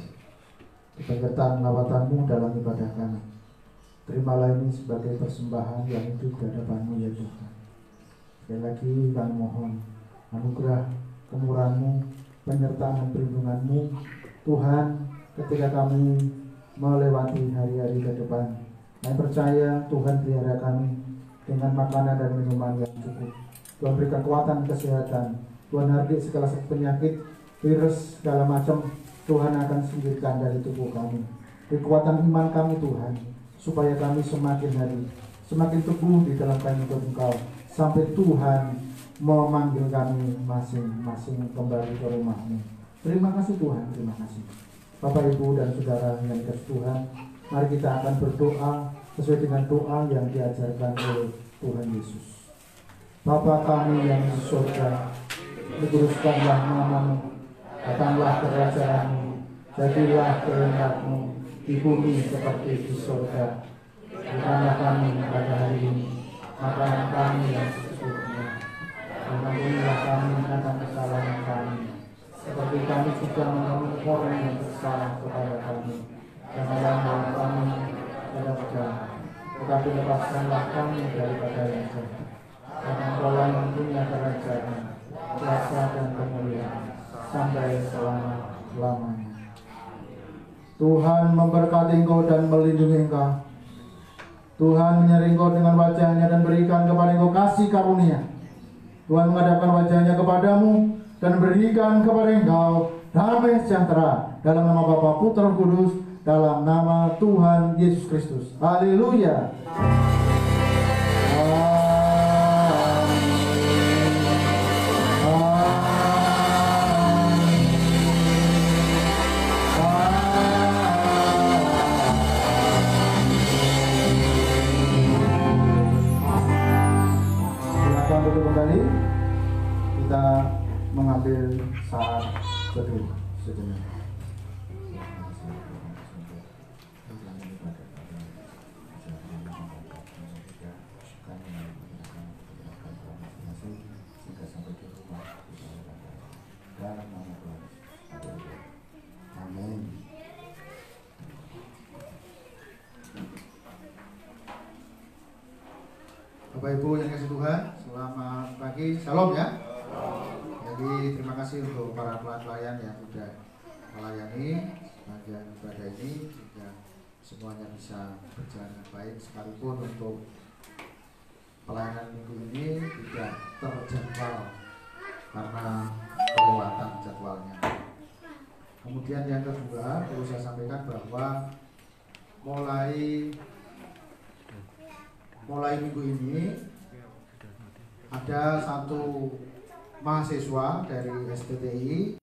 Speaker 2: penyertaan lawatan-Mu dalam ibadah kami. Terimalah ini sebagai persembahan yang hidup di hadapan-Mu ya Tuhan. Sekali lagi kami mohon anugerah kemurahan-Mu, penyertaan dan perlindungan-Mu Tuhan ketika kami melewati hari-hari ke depan. Kami percaya Tuhan pelihara kami dengan makanan dan minuman yang cukup. Tuhan berikan kekuatan kesehatan. Tuhan hargai segala penyakit, virus, segala macam Tuhan akan singkirkan dari tubuh kami. Kekuatan iman kami Tuhan, supaya kami semakin hari semakin teguh di dalam kami Engkau, sampai Tuhan memanggil kami masing-masing kembali ke rumah-Mu. Terima kasih Tuhan, terima kasih. Bapak, Ibu, dan Saudara yang dikasihi Tuhan, mari kita akan berdoa sesuai dengan doa yang diajarkan oleh Tuhan Yesus. Bapa kami yang di surga, dikuduskanlah nama-Mu, datanglah kerajaan-Mu, jadilah kehendak-Mu di bumi seperti di surga. Berikanlah kami pada hari ini makanan kami yang secukupnya, dan ampunilah kami akan kesalahan kami, seperti kami juga mengampuni orang yang bersalah kepada kami. Janganlah membawa kami pada jahat, tetapi lepaskanlah kami daripada yang jahat. Karena Engkau yang punya kerajaan, kuasa dan kemuliaan sampai selama-lamanya. Tuhan memberkati engkau dan melindungi engkau. Tuhan menyering engkau dengan wajahnya dan berikan kepada engkau kasih karunia. Tuhan menghadapkan wajahnya kepadamu dan berikan kepada engkau damai sejahtera. Dalam nama Bapa, Putra, Kudus, dalam nama Tuhan Yesus Kristus. Haleluya. Silakan duduk kembali. Kita mengambil saat teduh sejenak. Amin. Bapak Ibu yang kasih Tuhan, selamat pagi, salam ya. Jadi terima kasih untuk para pelayan yang sudah melayani sepanjang ibadah ini, sehingga semuanya bisa berjalan dengan baik, sekalipun untuk pelayanan minggu ini tidak terjadwal karena kelewatan jadwalnya. Kemudian yang kedua perlu saya sampaikan bahwa mulai mulai minggu ini ada satu mahasiswa dari S P T I